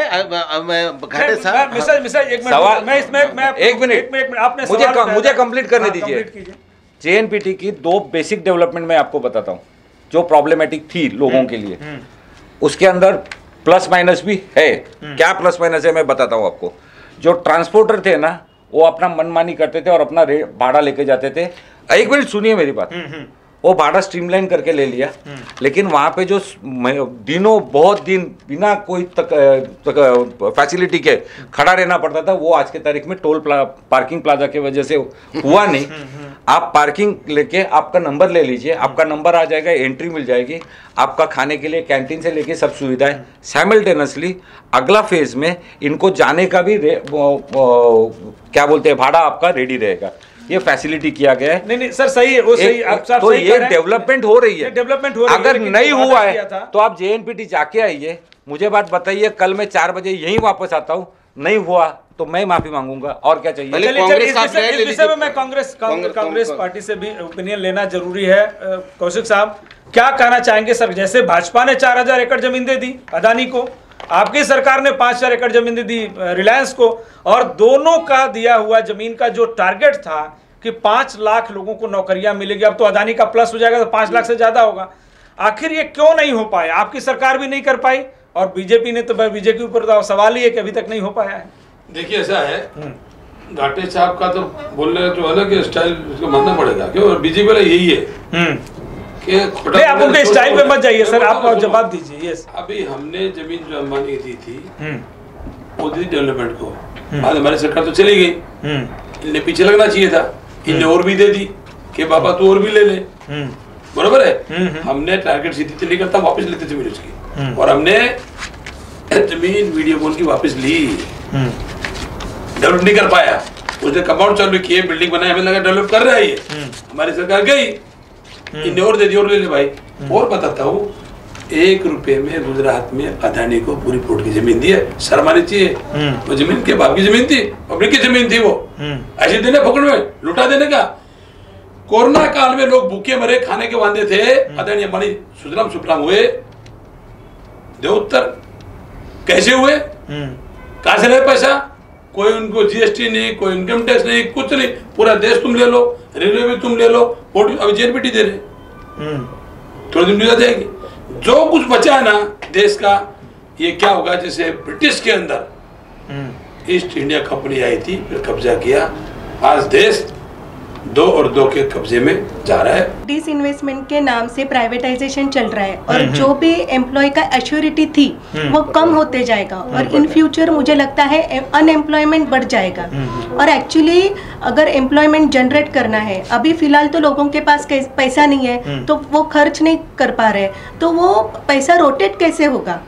घाटे साहब, सवाल मैं इसमें मैं एक मिनट आपने मुझे मुझे कंप्लीट करने दीजिए। जेएनपीटी की दो बेसिक डेवलपमेंट मैं आपको बताता हूं जो प्रॉब्लमेटिक थी लोगों के लिए। उसके अंदर प्लस माइनस भी है। क्या प्लस माइनस है मैं बताता हूँ आपको। जो ट्रांसपोर्टर थे ना, वो अपना मनमानी करते थे और अपना भाड़ा लेके जाते थे। एक मिनट सुनिए मेरी बात। वो भाड़ा स्ट्रीमलाइन करके ले लिया, लेकिन वहाँ पे जो दिनों बहुत दिन बिना कोई तक, तक फैसिलिटी के खड़ा रहना पड़ता था, वो आज के तारीख में टोल प्ला, पार्किंग प्लाजा की वजह से हुआ नहीं। आप पार्किंग लेके आपका नंबर ले लीजिए, आपका नंबर आ जाएगा, एंट्री मिल जाएगी, आपका खाने के लिए कैंटीन से लेके सब सुविधाएं। साइमल्टेनियसली अगला फेज में इनको जाने का भी रे, वो, वो, क्या बोलते हैं, भाड़ा आपका रेडी रहेगा। ये फैसिलिटी किया गया है। नहीं नहीं सर, सही है वो, सही आप सर, तो ये डेवलपमेंट हो रही है, डेवलपमेंट हो रही है। अगर नहीं हुआ है तो आप जे एन पी टी जाके आइए, मुझे बात बताइए, कल मैं चार बजे यहीं वापस आता हूँ। नहीं हुआ तो मैं माफी मांगूंगा, और क्या चाहिए। इस विषय में मैं कांग्रेस कांग्रेस पार्टी से भी ओपिनियन लेना जरूरी है। कौशिक साहब क्या कहना चाहेंगे सर? जैसे भाजपा ने चार हजार एकड़ जमीन दे दी अदानी को, आपकी सरकार ने पांच हजार एकड़ जमीन दे दी रिलायंस को, और दोनों का दिया हुआ जमीन का जो टारगेट था कि पांच लाख लोगों को नौकरियां मिलेगी, अब तो अदानी का प्लस हो जाएगा तो पांच लाख से ज्यादा होगा। आखिर ये क्यों नहीं हो पाया? आपकी सरकार भी नहीं कर पाई और बीजेपी ने तो, बीजेपी के ऊपर तो सवाल ही है कि अभी तक नहीं हो पाया है। देखिए ऐसा है, घाटे साहब का तो बोलने जो अलग स्टाइल उसको मानना पड़ेगा, क्यों बीजेपी वाला यही है कि खोटा। आप उनके स्टाइल पे मत जाइए सर, आप जवाब दीजिए। यस, अभी हमने जमीन जो अंबानी दी थी वो दी डेवलपमेंट को, आज हमारी सरकार तो चली गई, इन्हें पीछे लगना चाहिए था, इन्हें और भी दे दी कि बाबा तू और भी ले ले, बरोबर है। हमने टारगेट सीधी नहीं करता, वापस लेते जमीन उसकी, और हमने जमीन वीडियोकॉन की वापस ली, डेवलप नहीं कर पाया। उसने कंपाउंड चालू किए, बिल्डिंग बनाई, हमें लगा डेवलप कर रहा है ये, हमारी सरकार गई, इन्हें और दे दी, और ले ले भाई। और बताता हूँ, एक रुपए में गुजरात में अदानी को पूरी पोर्ट की जमीन दी है, शर्मानी चाहिए। वो जमीन के बाप की जमीन थी, पब्लिक की जमीन थी, वो ऐसे देने पकड़ में लुटा देने का। कोरोना काल में लोग भूखे मरे, खाने के वांदे थे, अदानी अंबानी सुजलाम सुफलाम हुए, दे उत्तर कैसे हुए, कहां से रहे पैसा? कोई उनको जीएसटी नहीं, कोई इनकम टैक्स नहीं, कुछ नहीं, पूरा देश तुम ले लो, रेलवे भी तुम ले लो, अभी जे एन पी टी दे रहे, थोड़े दिन मिल जाएगी। जो कुछ बचा है ना देश का, ये क्या होगा? जैसे ब्रिटिश के अंदर ईस्ट इंडिया कंपनी आई थी, फिर कब्जा किया, आज देश दो और दो के कब्जे में जा रहा है। डिस इन्वेस्टमेंट के नाम से प्राइवेटाइजेशन चल रहा है, और जो भी एम्प्लॉय का एश्योरिटी थी वो कम होते जाएगा, और इन फ्यूचर मुझे लगता है अनएम्प्लॉयमेंट बढ़ जाएगा। और एक्चुअली अगर एम्प्लॉयमेंट जनरेट करना है, अभी फिलहाल तो लोगों के पास पैसा नहीं है, तो वो खर्च नहीं कर पा रहे, तो वो पैसा रोटेट कैसे होगा?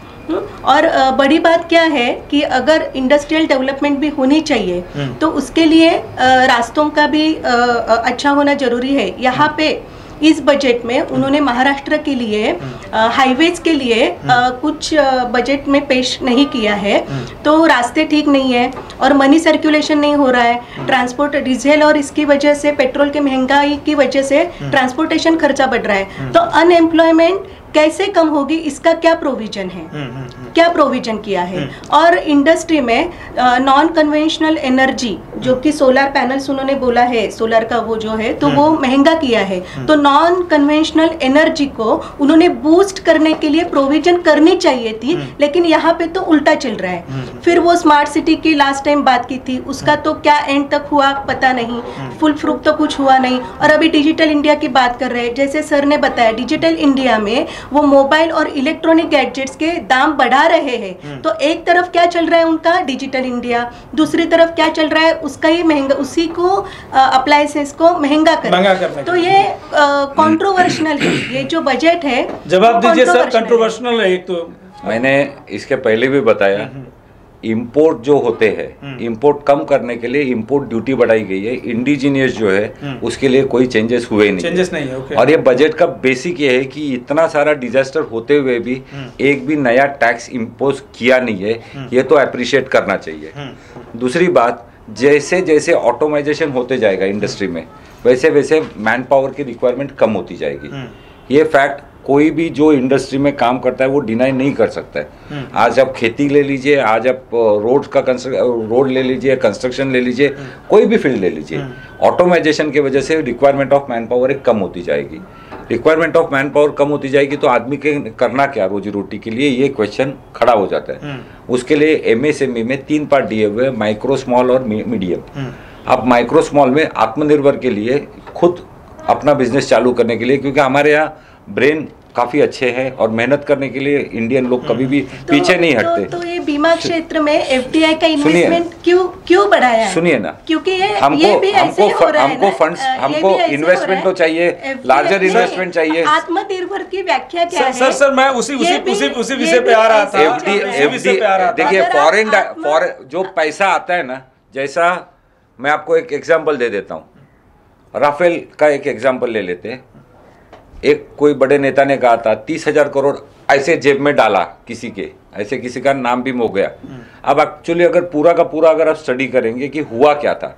और बड़ी बात क्या है कि अगर इंडस्ट्रियल डेवलपमेंट भी होनी चाहिए, तो उसके लिए रास्तों का भी अच्छा होना जरूरी है। यहाँ पे इस बजट में उन्होंने महाराष्ट्र के लिए हाईवेज के लिए आ, कुछ बजट में पेश नहीं किया है, तो रास्ते ठीक नहीं है और मनी सर्कुलेशन नहीं हो रहा है। ट्रांसपोर्ट डीजल और इसकी वजह से, पेट्रोल की महंगाई की वजह से ट्रांसपोर्टेशन खर्चा बढ़ रहा है, तो अनएम्प्लॉयमेंट कैसे कम होगी? इसका क्या प्रोविजन है, क्या प्रोविजन किया है? और इंडस्ट्री में नॉन कन्वेंशनल एनर्जी, जो कि सोलर पैनल्स उन्होंने बोला है, सोलर का वो जो है, तो वो महंगा किया है, तो नॉन कन्वेंशनल एनर्जी को उन्होंने बूस्ट करने के लिए प्रोविजन करनी चाहिए थी, लेकिन यहाँ पे तो उल्टा चल रहा है। फिर वो स्मार्ट सिटी की लास्ट टाइम बात की थी, उसका तो क्या एंड तक हुआ पता नहीं, फुल प्रूफ तो कुछ हुआ नहीं। और अभी डिजिटल इंडिया की बात कर रहे हैं, जैसे सर ने बताया, डिजिटल इंडिया में वो मोबाइल और इलेक्ट्रॉनिक गैजेट्स के दाम बढ़ा रहे हैं, तो एक तरफ क्या चल रहा है उनका डिजिटल इंडिया, दूसरी तरफ क्या चल रहा है उसका ही महंगा, उसी को अप्लायंसेस को महंगा कर, तो ये कंट्रोवर्शियल है ये जो बजट है। जवाब दीजिए सर, कंट्रोवर्शियल है। एक तो मैंने इसके पहले भी बताया, इंपोर्ट जो होते हैं, इंपोर्ट कम करने के लिए इंपोर्ट ड्यूटी बढ़ाई गई है, इंडिजीनियस जो है उसके लिए कोई चेंजेस हुए नहीं, चेंजेस नहीं है। okay. और ये बजट का बेसिक ये है कि इतना सारा डिजास्टर होते हुए भी एक भी नया टैक्स इम्पोज किया नहीं है, ये तो अप्रिशिएट करना चाहिए। दूसरी बात, जैसे जैसे ऑटोमाइजेशन होते जाएगा इंडस्ट्री में, वैसे वैसे मैन पावर की रिक्वायरमेंट कम होती जाएगी। ये फैक्ट कोई भी जो इंडस्ट्री में काम करता है वो डिनाई नहीं कर सकता है। आज आप खेती ले लीजिए, आज आप रोड का रोड ले लीजिए, कंस्ट्रक्शन ले लीजिए, कोई भी फील्ड ले लीजिए, ऑटोमाइजेशन की वजह से रिक्वायरमेंट ऑफ मैन पावर एक कम होती जाएगी। रिक्वायरमेंट ऑफ मैन पावर कम होती जाएगी तो आदमी के करना क्या रोजी रोटी के लिए, ये क्वेश्चन खड़ा हो जाता है। उसके लिए एमएसएमई में तीन पार्ट दिए हुए, माइक्रो, स्मॉल और मीडियम। आप माइक्रो स्मॉल में आत्मनिर्भर के लिए खुद अपना बिजनेस चालू करने के लिए, क्योंकि हमारे यहाँ ब्रेन काफी अच्छे हैं और मेहनत करने के लिए इंडियन लोग कभी भी तो, पीछे नहीं हटते। तो, तो ये बीमा क्षेत्र में एफडीआई का इन्वेस्टमेंट क्यों क्यों बढ़ाया है? सुनिए ना, क्योंकि ये हमको ये भी हमको हो रहा हमको फंड्स, हमको इन्वेस्टमेंट तो चाहिए, लार्जर इन्वेस्टमेंट चाहिए। आत्मनिर्भर की व्याख्या क्या है? सर सर मैं उसी उसी उसी उसी विषय पे आ रहा था। एफडी देखिए, फॉरेन फॉरेन जो पैसा आता है ना, जैसा मैं आपको एक एग्जांपल दे देता हूँ, राफेल का एक एग्जांपल ले लेते हैं। एक कोई बड़े नेता ने कहा था तीस हजार करोड़ ऐसे जेब में डाला किसी के, ऐसे किसी का नाम भी हो गया। अब एक्चुअली अगर पूरा का पूरा अगर आप स्टडी करेंगे कि हुआ क्या था,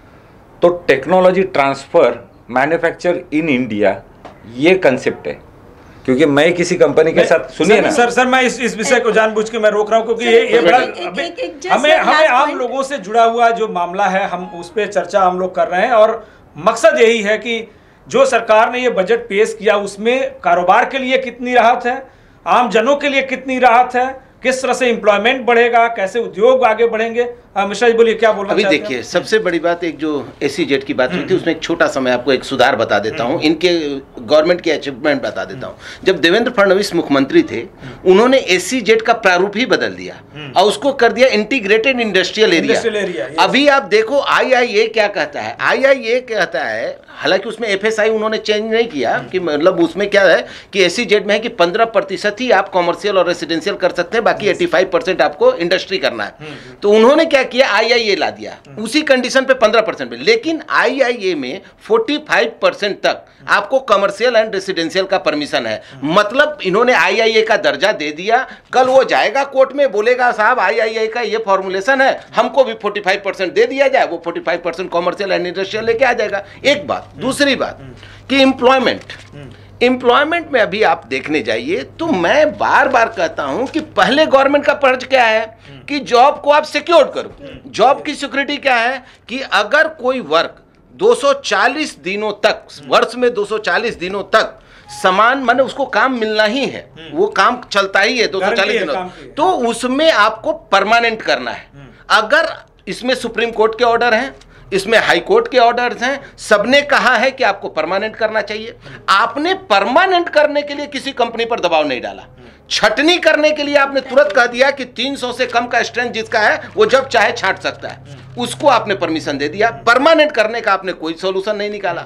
तो technology transfer, manufacture in India, ये कंसेप्ट है। क्योंकि मैं किसी कंपनी के साथ, सुनिए ना सर सर मैं इस इस विषय को जानबूझ के मैं रोक रहा हूँ, क्योंकि ये ये बड़ा हमें हमें आम लोगों से जुड़ा हुआ जो मामला है, हम उस पर चर्चा हम लोग कर रहे हैं। और मकसद यही है कि जो सरकार ने ये बजट पेश किया उसमें कारोबार के लिए कितनी राहत है, आम जनों के लिए कितनी राहत है, किस तरह से एम्प्लॉयमेंट बढ़ेगा, कैसे उद्योग आगे बढ़ेंगे। मिश्रा जी बोलिए, क्या बोलना अभी देखिए, सबसे बड़ी बात, एक जो एसी जेट की बात हुई थी उसमें एक छोटा सा मैं आपको एक सुधार बता देता हूं, इनके गवर्नमेंट के अचीवमेंट बता देता हूं। जब देवेंद्र फडणवीस मुख्यमंत्री थे, उन्होंने एसी जेट का प्रारूप ही बदल दिया और उसको कर दिया इंटीग्रेटेड इंडस्ट्रियल एरिया। अभी आप देखो आई आई ए क्या कहता है, आई आई ए कहता है, हालांकि उसमें एफ एस आई उन्होंने चेंज नहीं किया, कि मतलब उसमें क्या है कि एसी जेट में है कि पंद्रह प्रतिशत ही आप कॉमर्शियल और रेसिडेंशियल कर सकते हैं, बाकी पचासी परसेंट आपको इंडस्ट्री करना है। तो उन्होंने क्या किया, आई आई ए ला दिया उसी कंडीशन पे पंद्रह परसेंट पे, लेकिन आई आई ए में पैंतालीस परसेंट तक आपको कमर्शियल एंड रेसिडेंशियल का परमिशन है। मतलब इन्होंने आई आई ए का दर्जा दे दिया। कल वो जाएगा कोर्ट में, बोलेगा साहब आई आई ए का ये फॉर्मुलेशन है, हमको भी पैंतालीस परसेंट दे दिया जाए, वो पैंतालीस परसेंट कमर्शियल एंड इंडस्ट्रियल लेके आ जाएगा। एक बात। दूसरी बात कि एम्प्लॉयमेंट एम्प्लॉयमेंट में अभी आप देखने जाइए तो मैं बार बार कहता हूं कि पहले गवर्नमेंट का फर्ज क्या है कि जॉब को आप सिक्योर करो। जॉब की सिक्योरिटी क्या है कि अगर कोई वर्क दो सौ चालीस दिनों तक, वर्ष में दो सौ चालीस दिनों तक समान, माने उसको काम मिलना ही है, वो काम चलता ही है दो सौ चालीस दिनों, तो उसमें आपको परमानेंट करना है। अगर इसमें सुप्रीम कोर्ट के ऑर्डर हैं, इसमें हाई कोर्ट के ऑर्डर्स हैं, सबने कहा है कि आपको परमानेंट करना चाहिए। आपने परमानेंट करने के लिए किसी कंपनी पर दबाव नहीं डाला। छटनी करने के लिए आपने तुरंत कह दिया कि तीन सौ से कम का स्ट्रेंथ जिसका है वो जब चाहे छांट सकता है, उसको आपने परमिशन दे दिया। परमानेंट करने का आपने कोई सोल्यूशन नहीं निकाला।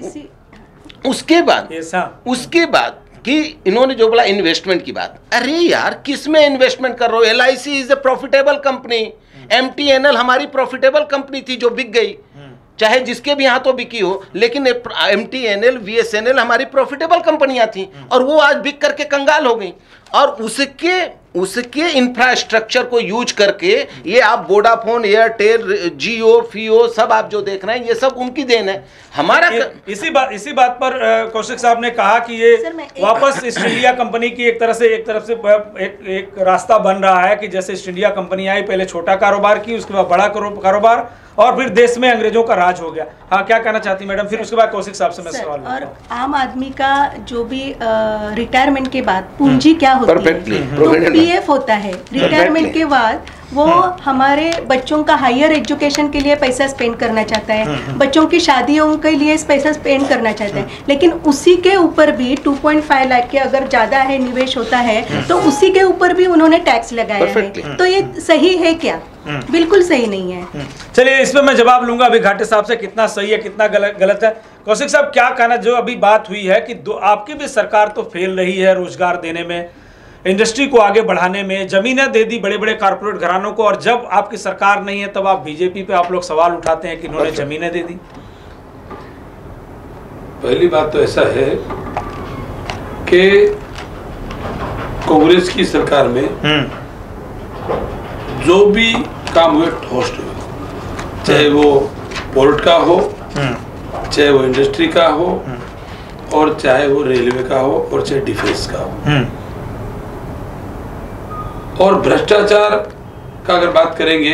उसके बाद उसके बाद कि इन्होंने जो बोला इन्वेस्टमेंट की बात, अरे यार किस में इन्वेस्टमेंट कर रहे हो? L I C is a profitable company, M T N L हमारी प्रॉफिटेबल कंपनी थी जो बिक गई, चाहे जिसके भी हाथों बिकी हो, लेकिन M T N L, V S N L हमारी प्रॉफिटेबल कंपनियां थी और वो आज बिक करके कंगाल हो गई। और उसके उसके इंफ्रास्ट्रक्चर को यूज करके ये आप वोडाफोन, एयरटेल, जियो, फियो सब आप जो देख रहे हैं ये सब उनकी देन है। हमारा इसी बात इसी बात पर कौशिक साहब ने कहा कि ये वापस ईस्ट इंडिया कंपनी की एक तरह से एक तरफ से एक एक रास्ता बन रहा है कि जैसे ईस्ट इंडिया कंपनी आई, पहले छोटा कारोबार की, उसके बाद बड़ा कारोबार, और फिर देश में अंग्रेजों का राज हो गया। हाँ, क्या कहना चाहती मैडम? फिर उसके बाद कौशिक साहब से मैं सवाल। और आम आदमी का जो भी रिटायरमेंट के बाद पूंजी क्या होती है, तो पी एफ होता है। रिटायरमेंट के बाद वो हमारे बच्चों का हायर एजुकेशन के लिए पैसा स्पेंड करना चाहता है, बच्चों की शादियों के लिए पैसा स्पेंड करना चाहता है, लेकिन उसी के ऊपर भी टू पॉइंट फाइव लाख के अगर ज्यादा है निवेश होता है तो उसी के ऊपर भी उन्होंने टैक्स लगाया है। तो ये सही है क्या? बिल्कुल सही नहीं है। चलिए, इसमें मैं जवाब लूंगा अभी घाटे साहब से, कितना सही है कितना गलत गलत है। कौशिक साहब, क्या कहना, जो अभी बात हुई है कि दो आपकी भी सरकार तो फेल रही है रोजगार देने में, इंडस्ट्री को आगे बढ़ाने में, जमीनें दे दी बड़े बड़े कारपोरेट घरानों को, और जब आपकी सरकार नहीं है तब आप बीजेपी पे आप लोग सवाल उठाते हैं कि इन्होंने जमीनें दे दी। पहली बात तो ऐसा है कि कांग्रेस की सरकार में जो भी काम हुए ठोस हुए, चाहे वो पोर्ट का हो, चाहे वो इंडस्ट्री का हो, और चाहे वो रेलवे का हो, और चाहे डिफेंस का हो। और भ्रष्टाचार का अगर बात करेंगे,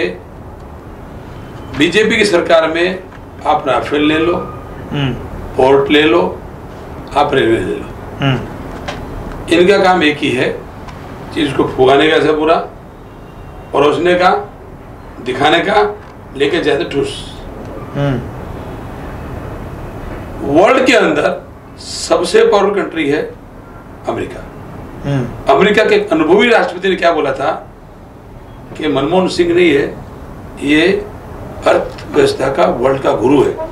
बीजेपी की सरकार में आप राफेल ले लो, पोर्ट ले लो, आप रेलवे ले लो, इनका काम एक ही है, चीज को फुगाने का सब पूरा, परोसने का, दिखाने का, लेके जाते ठूस। वर्ल्ड के अंदर सबसे पावरफुल कंट्री है अमेरिका। अमेरिका के अनुभवी राष्ट्रपति ने क्या बोला था कि मनमोहन सिंह नहीं है, ये अर्थव्यवस्था का वर्ल्ड का गुरु है।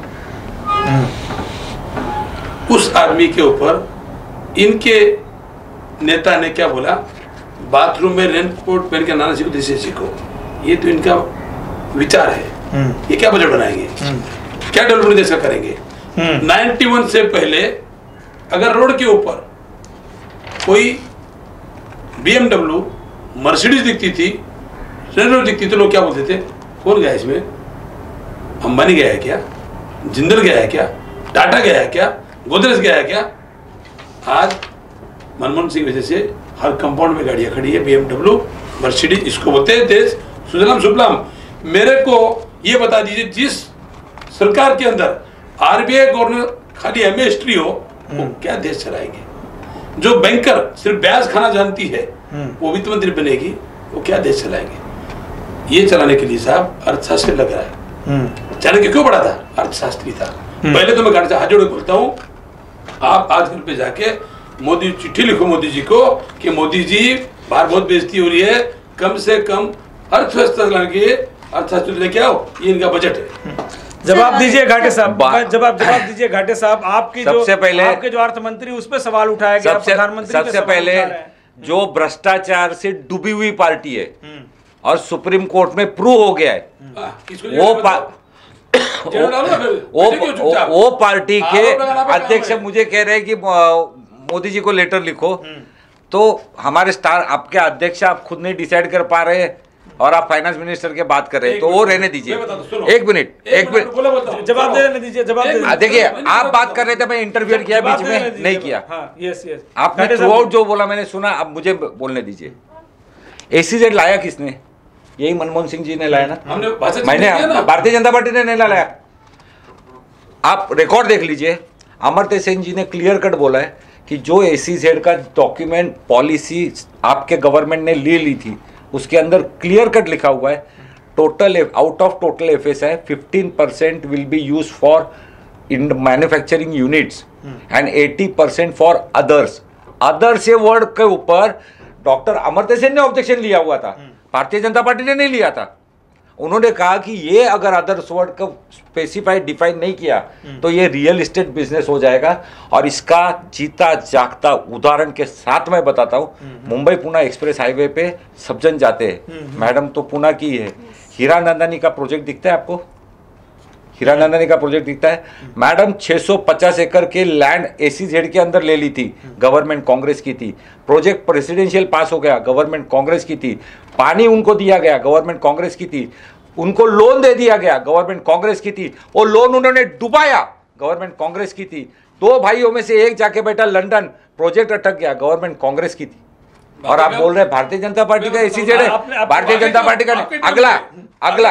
उस आदमी के ऊपर इनके नेता ने क्या बोला, बाथरूम में रेनकोट पहन के नाना सीखो, देश सीखो। ये तो इनका विचार है। ये क्या बजट बनाएंगे, क्या डेवलपमेंट देश का करेंगे। इक्यानवे से पहले अगर रोड के ऊपर कोई बीएमडब्ल्यू, मर्सिडीज दिखती थी, रेनॉल्ट दिखती थी, लोग क्या बोलते थे, कौन गया इसमें, अंबानी गया है क्या, जिंदल गया है क्या, टाटा गया है क्या, गोदरेज गया है क्या। आज मनमोहन सिंह वजह से हर कंपाउंड में गाड़ियां खड़ी है, बीएमडब्ल्यू, मर्सिडीज, इसको बोलते हैं देश सुजलाम सुफलाम। मेरे को ये बता दीजिए, जिस सरकार के अंदर आरबीआई गवर्नर खाली एम ए हिस्ट्री हो, वो क्या देश चलाएंगे। जो बैंकर सिर्फ ब्याज खाना जानती है, वो वित्त मंत्री बनेगी, वो क्या देश चलाएंगे। ये चलाने के लिए साहब अर्थशास्त्र लग रहा है। चलाने के क्यों पड़ा था, अर्थशास्त्री था। पहले तो मैं गाड़ी से हाथ जोड़ के बोलता हूँ, आप आज घर पे जाके मोदी चिट्ठी लिखो मोदी जी को कि मोदी जी बाहर बहुत बेइज्जती हो रही है, कम से कम अर्थव्यवस्था चलाने के अर्थशास्त्र लेके आओ, ये इनका बजट है। जवाब दीजिए घाटे साहब, जवाब जवाब दीजिए घाटे साहब। आपकी सबसे जो पहले आपके जो अर्थ मंत्री उस पर सवाल उठाया गया, प्रधानमंत्री सबसे पहले जो भ्रष्टाचार से डूबी हुई पार्टी है और सुप्रीम कोर्ट में प्रूव हो गया है, वो वो वो पार्टी के अध्यक्ष मुझे कह रहे हैं कि मोदी जी को लेटर लिखो, तो हमारे स्टार आपके अध्यक्ष आप खुद नहीं डिसाइड कर पा रहे हैं और आप फाइनेंस मिनिस्टर के बात कर रहे हैं, तो वो रहने दीजिए। एक मिनट एक मिनट जवाब देने दीजिए, जवाब दे। देखिए आप बात कर रहे थे, मैं इंटरव्यू किया बीच में, नहीं किया। यस यस, आपने थ्रू आउट जो बोला मैंने सुना, अब मुझे बोलने दीजिए। एसीजेड लाया किसने, यही मनमोहन सिंह जी ने लाया ना, मैंने, भारतीय जनता पार्टी ने नहीं लाया। आप रिकॉर्ड देख लीजिए, अमर्त्य सेन जी ने क्लियर कट बोला है कि जो एसीजेड का डॉक्यूमेंट पॉलिसी आपके गवर्नमेंट ने ले ली थी, उसके अंदर क्लियर कट लिखा हुआ है, total out of total FS है fifteen percent will be use for in manufacturing units and eighty percent for others. Others ये वर्ड के ऊपर डॉक्टर अमर्त्य सेन ने ऑब्जेक्शन लिया हुआ था, भारतीय जनता पार्टी ने नहीं लिया था। उन्होंने कहा कि ये अगर अदर्स वर्ड को स्पेसिफाइड डिफाइन नहीं किया तो ये रियल एस्टेट बिजनेस हो जाएगा। और इसका जीता जागता उदाहरण के साथ मैं बताता हूँ, मुंबई पुणे एक्सप्रेस हाईवे पे सब जन जाते हैं, मैडम तो पुणे की है, हीरानंदानी का प्रोजेक्ट दिखता है आपको, हीरानंदानी का प्रोजेक्ट दिखता है मैडम, छह सौ पचास एकड़ के लैंड एसीजेड के अंदर ले ली थी, गवर्नमेंट कांग्रेस की थी। प्रोजेक्ट प्रेसिडेंशियल पास हो गया, गवर्नमेंट कांग्रेस की थी। पानी उनको दिया गया, गवर्नमेंट कांग्रेस की थी। उनको लोन दे दिया गया, गवर्नमेंट कांग्रेस की थी। वो लोन उन्होंने डुबाया, गवर्नमेंट कांग्रेस की थी। दो भाइयों में से एक जाके बैठा लंदन, प्रोजेक्ट अटक गया, गवर्नमेंट कांग्रेस की थी। और आप बोल रहे हैं भारतीय जनता पार्टी का एसीजेड है, भारतीय जनता पार्टी का अगला अगला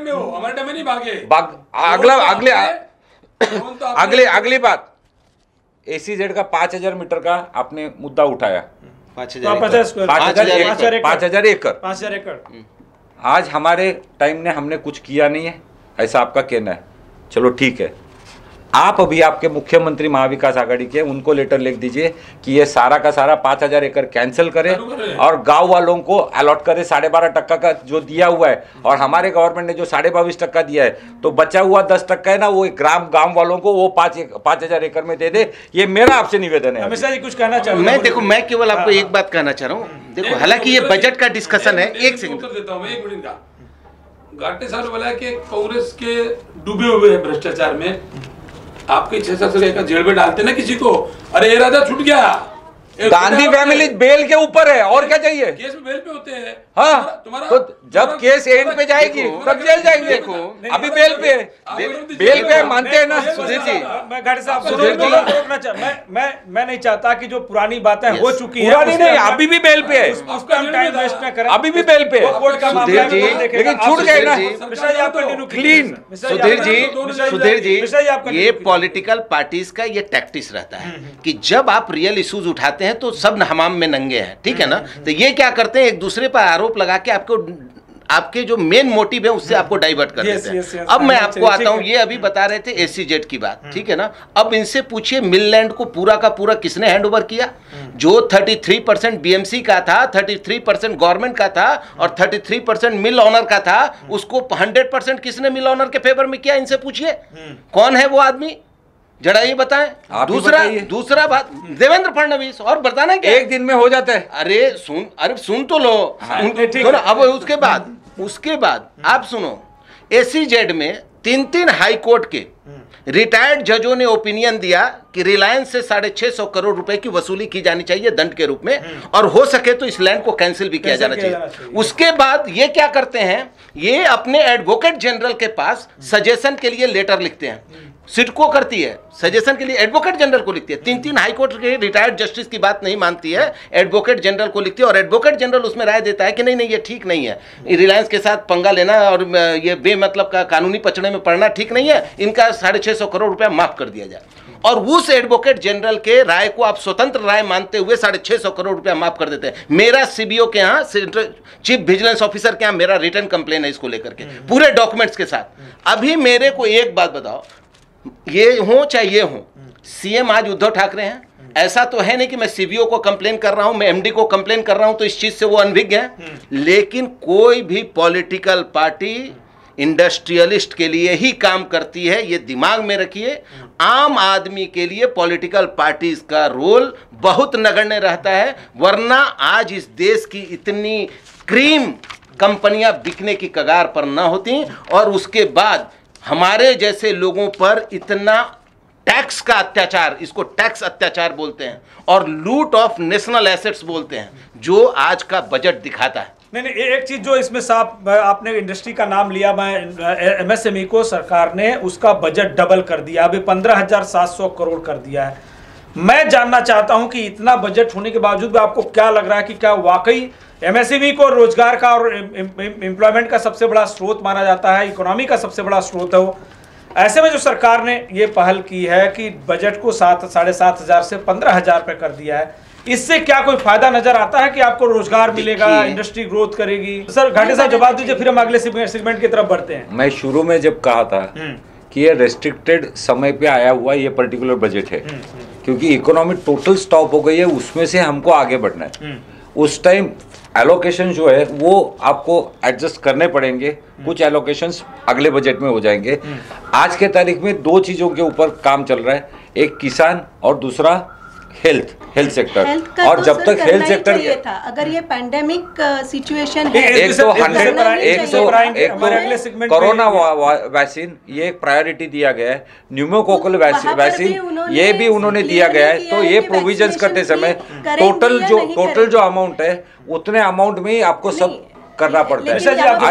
अगला अगले अगले अगली बात, एसीजेड का पांच हजार मीटर का आपने मुद्दा उठाया, पाँच हजार पाँच हजार एकड़ पाँच हजार एकड़ आज हमारे टाइम ने हमने कुछ किया नहीं है, ऐसा आपका कहना है। चलो ठीक है, आप अभी आपके मुख्यमंत्री महाविकास आघाड़ी के, उनको लेटर लिख दीजिए कि ये सारा का सारा पाँच हजार एकड़ कैंसिल करे और गांव वालों को अलॉट करे साढ़े बारह टक्का का जो दिया हुआ है। और हमारे गवर्नमेंट ने जो साढ़े बाईस टक्का दिया है, तो बचा हुआ दस टक्का है ना, वो ग्राम गांव वालों को वो पाँच पाँच हजार एकड़ में दे दे। ये मेरा आपसे निवेदन है। हमेशा जी कुछ कहना चाहूँ मैं, देखो मैं केवल आपको एक बात कहना चाह रहा हूँ, देखो हालांकि ये बजट का डिस्कशन है, एक सेकंड उत्तर देता हूँ मैं, एक मिनट का। घाटे साहब ने बोला कि कांग्रेस के डूबे हुए हैं भ्रष्टाचार में, आपके छह सात सौ का जेल में डालते ना किसी को, अरे ये राजा छूट गया, गांधी फैमिली बेल के ऊपर है, और क्या चाहिए? केस में बेल पे होते हैं। हाँ, तो जब केस एंड पे जाएगी तब जेल जाएंगे। अभी बेल पे बेल पे मानते हैं ना सुधीर जी। मैं गाड़ी साहब रोकना चाह मैं मैं मैं नहीं चाहता कि जो पुरानी बातें हो चुकी है, पुरानी नहीं, अभी भी बेल पे है, उस पर हम टाइम वेस्ट ना करें। अभी भी बेल पे है, सुधीर जी, लेकिन छूट गए ना क्लीन। सुधीर जी, सुधीर जी, ये पॉलिटिकल पार्टीज का ये टैक्टिस रहता है कि जब आप रियल इश्यूज उठाते हैं तो सब हमाम में नंगे हैं, ठीक है ना। तो ये क्या करते हैं, एक दूसरे पर आरोप लगा के आपको आपके जो मेन मोटिव है उससे आपको डाइवर्ट कर देते हैं। अब मैं आपको आता हूं, ये अभी बता रहे थे एससी जेड की बात, ठीक है ना। अब इनसे पूछिए मिललैंड को पूरा का पूरा किसने हैंडओवर किया? जो तैंतीस परसेंट बीएमसी का था, तैंतीस परसेंट गवर्नमेंट का था और तैंतीस परसेंट मिल ऑनर का था, उसको हंड्रेड परसेंट किसने मिल ऑनर के फेवर में किया? इनसे पूछिए कौन है वो आदमी, जरा ये बताएं। दूसरा दूसरा बात, देवेंद्र फडणवीस, और बताना क्या एक दिन में हो जाता है। अरे सुन, अरे सुन तो लो, सुनो। अब उसके बाद उसके बाद आप सुनो, एससी जेड में तीन तीन हाई कोर्ट के रिटायर्ड जजों ने ओपिनियन दिया कि रिलायंस से साढ़े छह सौ करोड़ रुपए की वसूली की जानी चाहिए दंड के रूप में, और हो सके तो इस लैंड को कैंसिल भी किया जाना चाहिए। उसके बाद ये क्या करते हैं, ये अपने एडवोकेट जनरल के पास सजेशन के लिए लेटर लिखते हैं। सिडको करती है सजेशन के लिए, एडवोकेट जनरल को लिखती है। तीन तीन हाई कोर्ट के रिटायर्ड जस्टिस की बात नहीं मानती है, एडवोकेट जनरल को लिखती है, और एडवोकेट जनरल उसमें राय देता है कि नहीं नहीं ये ठीक नहीं है, रिलायंस के साथ पंगा लेना और ये बेमतलब का कानूनी पचड़े में पड़ना ठीक नहीं है, इनका साढ़े छह सौ करोड़ रुपया माफ कर दिया जाए। और उस एडवोकेट जनरल के राय को आप स्वतंत्र राय मानते हुए साढ़े छह सौ करोड़ रुपया माफ कर देते हैं। मेरा सीबीओ के यहाँ, चीफ विजिलेंस ऑफिसर के यहाँ मेरा रिटर्न कंप्लेन है इसको लेकर के, पूरे डॉक्यूमेंट्स के साथ। अभी मेरे को एक बात बताओ, ये हो चाहे ये हो, सीएम आज उद्धव ठाकरे हैं। ऐसा तो है नहीं कि मैं सीबीओ को कंप्लेन कर रहा हूं, मैं एमडी को कंप्लेन कर रहा हूं तो इस चीज से वो अनभिज्ञ है। लेकिन कोई भी पॉलिटिकल पार्टी इंडस्ट्रियलिस्ट के लिए ही काम करती है, ये दिमाग में रखिए। आम आदमी के लिए पॉलिटिकल पार्टीज का रोल बहुत नगण्य रहता है, वरना आज इस देश की इतनी क्रीम कंपनियां बिकने की कगार पर न होती, और उसके बाद हमारे जैसे लोगों पर इतना टैक्स का अत्याचार, इसको टैक्स अत्याचार बोलते हैं, और लूट ऑफ नेशनल एसेट्स बोलते हैं, जो आज का बजट दिखाता है। नहीं नहीं, एक चीज जो इसमें साफ, आपने इंडस्ट्री का नाम लिया, मैं एमएसएमई को सरकार ने उसका बजट डबल कर दिया, अभी पंद्रह हजार सात सौ करोड़ कर दिया है। मैं जानना चाहता हूं कि इतना बजट होने के बावजूद भी आपको क्या लग रहा है कि क्या वाकई एमएसएमई को रोजगार का और एम्प्लॉयमेंट का सबसे बड़ा स्रोत माना जाता है, इकोनॉमी का सबसे बड़ा स्रोत है वो? ऐसे में जो सरकार ने ये पहल की है कि बजट को सात साढ़े सात हजार से पंद्रह हजार पे कर दिया है, इससे क्या कोई फायदा नजर आता है कि आपको रोजगार मिलेगा, इंडस्ट्री ग्रोथ करेगी? सर घाटे साहब जवाब दीजिए, फिर हम अगले सेगमेंट की तरफ बढ़ते हैं। मैं शुरू में जब कहा था कि ये रेस्ट्रिक्टेड समय पे आया हुआ ये पर्टिकुलर बजट है, क्योंकि इकोनॉमी टोटल स्टॉप हो गई है, उसमें से हमको आगे बढ़ना है। उस टाइम एलोकेशन जो है वो आपको एडजस्ट करने पड़ेंगे, कुछ एलोकेशंस अगले बजट में हो जाएंगे। आज के तारीख में दो चीज़ों के ऊपर काम चल रहा है, एक किसान और दूसरा हेल्थ हेल्थ सेक्टर। और तो जब तक हेल्थ सेक्टर था, अगर ये पैंडेमिक सिचुएशन है, एक तो हंड्रेड एक तो एक तो कोरोना वैक्सीन ये एक प्रायोरिटी दिया गया है, न्यूमोकोकल वैक्सीन ये भी उन्होंने दिया गया है। तो ये प्रोविजंस करते समय टोटल जो टोटल जो अमाउंट है उतने अमाउंट में ही आपको सब करना पड़ता है।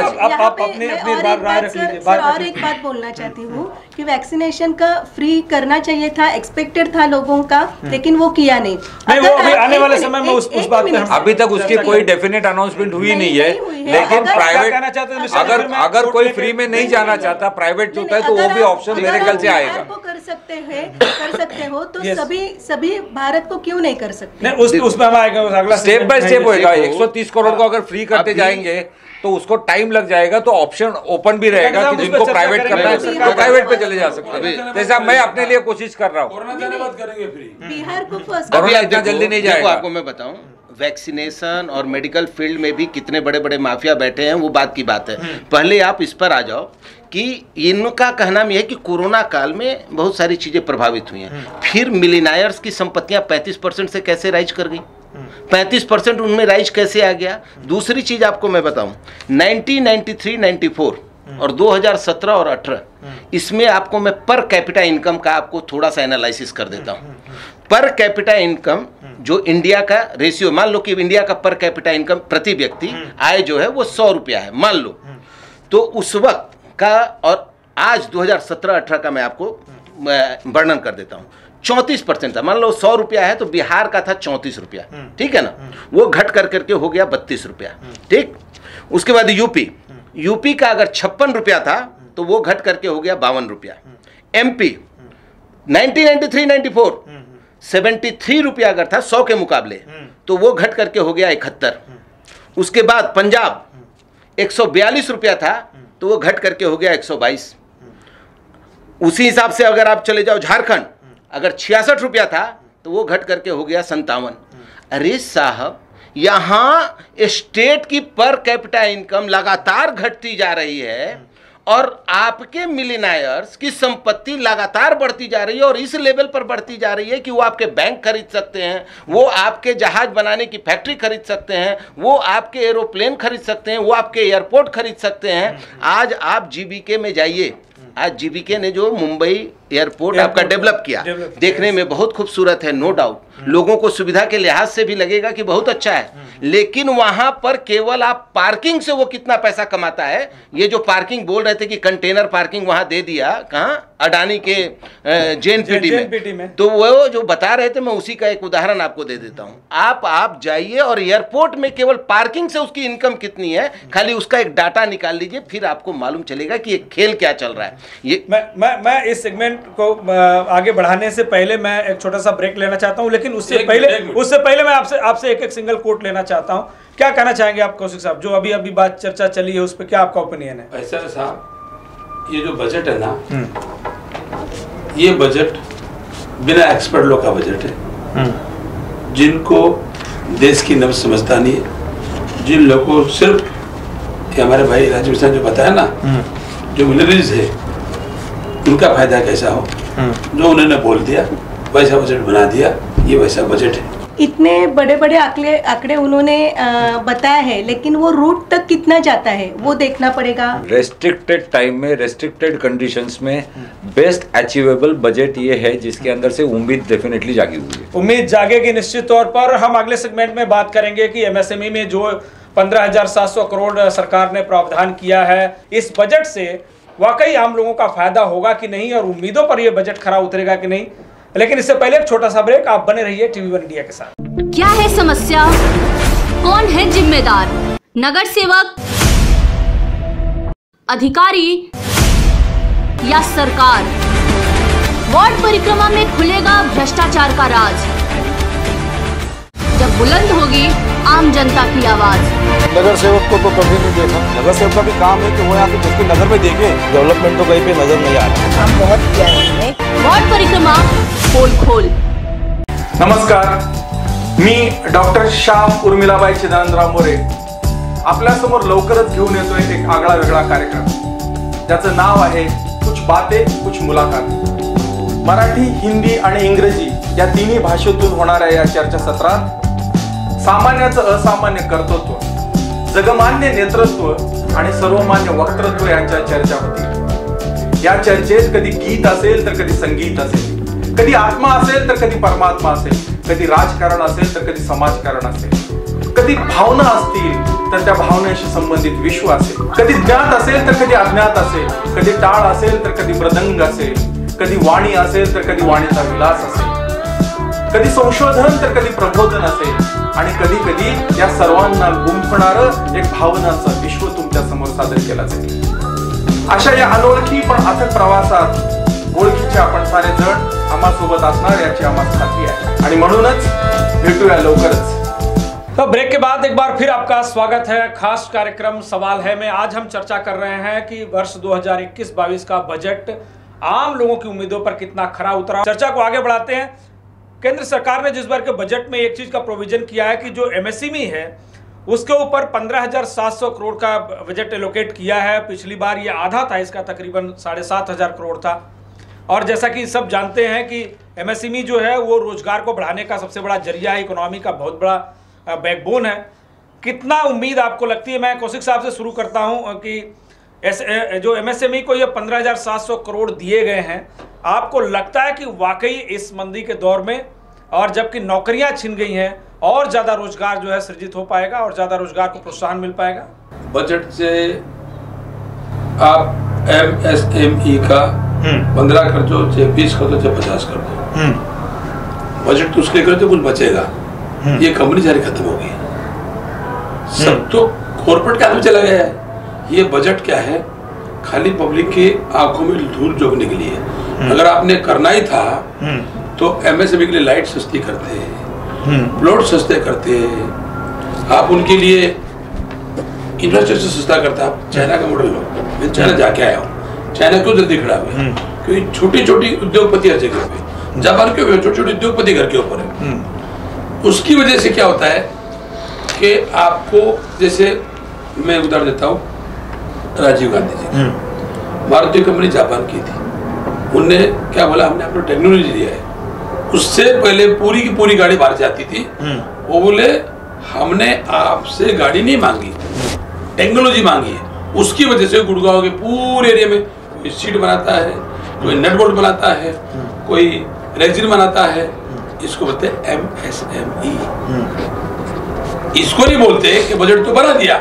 और एक बात बोलना चाहती हूँ कि वैक्सीनेशन का फ्री करना चाहिए था, एक्सपेक्टेड था लोगों का, लेकिन वो किया नहीं। नहीं, वो अभी आने वाले समय में उस उस बात पे अभी तक उसकी कोई डेफिनेट अनाउंसमेंट हुई नहीं है, लेकिन प्राइवेट अगर अगर कोई फ्री में नहीं जाना चाहता, प्राइवेट होता है तो वो भी ऑप्शन मेरे ख्याल से आएगा। कर सकते हैं कर सकते हो तो सभी सभी भारत को क्यों नहीं कर सकते? उसमें हम आएगा, अगला स्टेप बाय स्टेप होएगा। एक सौ तीस करोड़ को अगर फ्री करते जाएंगे तो उसको टाइम लग जाएगा, तो ऑप्शन ओपन भी रहेगा कि जिनको प्राइवेट करना है तो प्राइवेट पे चले जा सकते हैं। जैसा मैं अपने लिए कोशिश कर रहा हूँ, बिहार को फर्स्ट कोरोना इतना जल्दी नहीं जाएगा। आपको मैं बताऊं, वैक्सीनेशन और मेडिकल फील्ड में भी कितने बड़े बड़े माफिया बैठे हैं, वो बात की बात है। पहले आप इस पर आ जाओ कि इनका कहना यह है कि कोरोना काल में बहुत सारी चीजें प्रभावित हुई हैं, फिर मिलियनायर्स की संपत्तियां पैंतीस परसेंट से कैसे राइज कर गई, पैंतीस परसेंट उनमें राइज कैसे आ गया। दूसरी चीज आपको मैं बताऊं, nineteen ninety three ninety four और दो हज़ार सत्रह और अठारह, इसमें आपको मैं पर कैपिटा इनकम का आपको थोड़ा सा एनालिसिस कर देता हूं। पर कैपिटा इनकम जो इंडिया का रेशियो, मान लो कि इंडिया का पर कैपिटा इनकम प्रति व्यक्ति आय जो है वो सौ रुपया है मान लो, तो उस वक्त का और आज दो हज़ार सत्रह अठारह का मैं आपको वर्णन कर देता हूँ। चौंतीस परसेंट था, मान लो सौ रुपया है तो बिहार का था चौंतीस रुपया, ठीक है ना, वो घट कर करके हो गया बत्तीस रुपया, ठीक। उसके बाद यूपी, यूपी का अगर छप्पन रुपया था तो वो घट करके हो गया बावन रुपया। MP nineteen ninety three ninety four seventy three रुपया अगर था सौ के मुकाबले तो वो घट करके हो गया इकहत्तर। उसके बाद पंजाब एक सौ बयालीस रुपया था तो वो घट करके हो गया एक सौ बाईस। उसी हिसाब से अगर आप चले जाओ झारखंड, अगर छियासठ रुपया था तो वो घट करके हो गया संतावन। अरे साहब, यहाँ स्टेट की पर कैपिटा इनकम लगातार घटती जा रही है और आपके मिलियनेयर्स की संपत्ति लगातार बढ़ती जा रही है और इस लेवल पर बढ़ती जा रही है कि वो आपके बैंक खरीद सकते हैं, वो आपके जहाज बनाने की फैक्ट्री खरीद सकते हैं, वो आपके एरोप्लेन खरीद सकते हैं, वो आपके एयरपोर्ट खरीद सकते हैं। आज आप जीबीके में जाइए, आज जीबीके ने जो मुंबई एयरपोर्ट आपका डेवलप किया, देखने में बहुत खूबसूरत है, नो डाउट, लोगों को सुविधा के लिहाज से भी लगेगा कि बहुत अच्छा है, लेकिन वहां पर केवल आप पार्किंग से वो कितना पैसा कमाता है। ये जो पार्किंग बोल रहे थे कि कंटेनर पार्किंग वहां दे दिया, कहां, अडानी के जेएनपीटी में, में, तो वो जो बता रहे थे मैं उसी का एक उदाहरण आपको दे देता हूं। आप आप जाइए और एयरपोर्ट में केवल पार्किंग से उसकी इनकम कितनी है, खाली उसका एक डाटा निकाल लीजिए, फिर आपको मालूम चलेगा कि ये खेल क्या चल रहा है। ये मैं मैं मैं इस सेगमेंट को आगे बढ़ाने से पहले मैं एक छोटा सा ब्रेक लेना चाहता हूं, लेकिन उससे पहले उससे पहले मैं आपसे आपसे एक एक सिंगल कोट लेना चाहता हूं। क्या कहना चाहेंगे आप कौशिक साहब, जो अभी अभी बात चर्चा चली है उस पर क्या आपका ओपिनियन है? ऐसा है साहब, ये जो बजट है ना, ये बजट बिना एक्सपर्ट लोग का बजट है, जिनको देश की नब्ज समझता नहीं है, जिन लोगों को सिर्फ हमारे भाई राजीव मिश्रा जो बताया ना, जो मिलियनरीज है उनका फायदा कैसा हो, जो उन्होंने बोल दिया वैसा बजट बना दिया, ये वैसा बजट है। इतने बड़े बड़े आंकड़े आंकड़े उन्होंने बताया है, लेकिन वो रूट तक कितना जाता है वो देखना पड़ेगा। रेस्ट्रिक्टेड टाइम में, रेस्ट्रिक्टेड कंडीशंस में बेस्ट अचीवेबल बजट ये है जिसके अंदर से उम्मीद डेफिनेटली जागी हुई है। उम्मीद जागेगी निश्चित तौर पर। हम अगले सेगमेंट में बात करेंगे कि एमएसएमई में जो पंद्रह हजार सात सौ करोड़ सरकार ने प्रावधान किया है, इस बजट से वाकई आम लोगों का फायदा होगा कि नहीं और उम्मीदों पर यह बजट खरा उतरेगा कि नहीं। लेकिन इससे पहले एक छोटा सा ब्रेक, आप बने रहिए टीवी वन इंडिया के साथ। क्या है समस्या, कौन है जिम्मेदार, नगर सेवक, अधिकारी या सरकार? वार्ड परिक्रमा में खुलेगा भ्रष्टाचार का राज, जब बुलंद होगी आम जनता की आवाज। नगर सेवक को तो कभी नहीं देखा। नगर सेवक का भी काम है कि वो यहाँ के नगर में देखे, डेवलपमेंट तो कहीं पे नजर नहीं आ रहा। हम बहुत वार्ड परिक्रमा खोल खोल। नमस्कार, मी डॉक्टर श्याम उर्मिलाबाई चिदानंदराव मोरे आपल्यासमोर लवकरच घेऊन येतोय एक आगळा वेगळा कार्यक्रम, ज्याचं नाव आहे कुछ बातें कुछ मुलाकात। मराठी, हिंदी आणि इंग्रजी या तिन्ही भाषेतून होणाऱ्या या चर्चासत्रात सामान्याचं असामान्य कर्तृत्व, जगमान्य नेतृत्व आणि सर्वमान्य वक्तृत्व यांच्या चर्चा होती। या चर्चेत कधी गीत असेल तर कधी संगीत असेल, कधी आत्मा असेल तर कधी परमात्मा असेल, कधी राजकारण असेल तर कधी समाजकारण असेल, कधी भावना असतील तर त्या भावनेशी संबंधित विश्व असेल, कधी ज्ञात असेल तर कधी अज्ञात असेल, कधी टाळ असेल तर कधी मृदंग असेल, कधी वाणी असेल तर कधी वाणीचा विलास असेल, कधी संशोधन तर कधी प्रबोधन असेल आणि कधी कधी या सर्वांना गुंफणारं एक भावनांचं विश्व तुमच्या समोर सादर केलं जाईल। अशा या अनोळखी पण अथक प्रवासात ओळखीचे आपण सारे जण आम्हा सोबत असणार याची आम्हाला खात्री आहे आणि म्हणूनच भेटूया लवकरच। तो ब्रेक के बाद एक बार फिर आपका स्वागत है खास कार्यक्रम सवाल है में। आज हम चर्चा कर रहे हैं कि वर्ष दो हज़ार इक्कीस बाईस का बजट आम लोगों की उम्मीदों पर कितना खरा उतरा। चर्चा को आगे बढ़ाते हैं। केंद्र सरकार ने जिस बार के बजट में एक चीज का प्रोविजन किया है कि जो एमएसएमई है उसके ऊपर पंद्रह हजार सात सौ करोड़ का बजट एलोकेट किया है। पिछली बार ये आधा था, इसका तकरीबन साढ़े सात हजार करोड़ था। और जैसा कि सब जानते हैं कि एमएसएमई जो है वो रोजगार को बढ़ाने का सबसे बड़ा जरिया है, इकोनॉमी का बहुत बड़ा बैकबोन है। कितना उम्मीद आपको लगती है, मैं कौशिक साहब से शुरू करता हूँ कि ऐसे जो एमएसएमई को ये पंद्रह हजार सात सौ करोड़ दिए गए हैं, आपको लगता है कि वाकई इस मंदी के दौर में और जबकि नौकरियां छिन गई हैं और ज़्यादा रोजगार जो है सृजित हो पाएगा और ज़्यादा रोजगार को प्रोत्साहन मिल पाएगा। बजट से आप एम एस एम ई का पंद्रह कर दो, चाहे बीस कर दो, चाहे पचास कर दो, बजट तो उसके कर दो, कुछ बचेगा। ये कंपनी सारी खत्म हो गई, सब तो कॉर्पोरेट के हाथ में चला गया है। ये बजट क्या है, खाली पब्लिक की आंखों में धूल झोंकने के लिए। अगर आपने करना ही था तो एम एस एम ई के लिए लाइट सस्ती करते, प्लॉट सस्ते करते, आप उनके लिए इंफ्रास्ट्रक्चर सस्ता करते। आप चाइना का मॉडल लो, मैं चाइना जाके आया हूँ। चाइना क्यों जल्दी खड़ा हुआ है? क्योंकि छोटी छोटी उद्योगपति हर जगह पे, जापान क्यों छोटे छोटे उद्योगपति घर के ऊपर है। उसकी वजह से क्या होता है कि आपको, जैसे मैं उदाहरण देता हूँ, राजीव गांधी जी, मारुति कंपनी जापान की थी, उनने क्या बोला, हमने अपना टेक्नोलॉजी दिया है। उससे पहले पूरी की पूरी गाड़ी बाहर जाती थी, वो बोले हमने आपसे गाड़ी नहीं मांगी, टेक्नोलॉजी मांगी है। उसकी वजह से गुड़गांव के पूरे एरिया में कोई सीट बनाता है, कोई नट बोल्ट बनाता है, कोई रेजिन बनाता है। इसको बोलते हैं एम एस एम ई। इसको नहीं बोलते कि बजट तो बना दिया,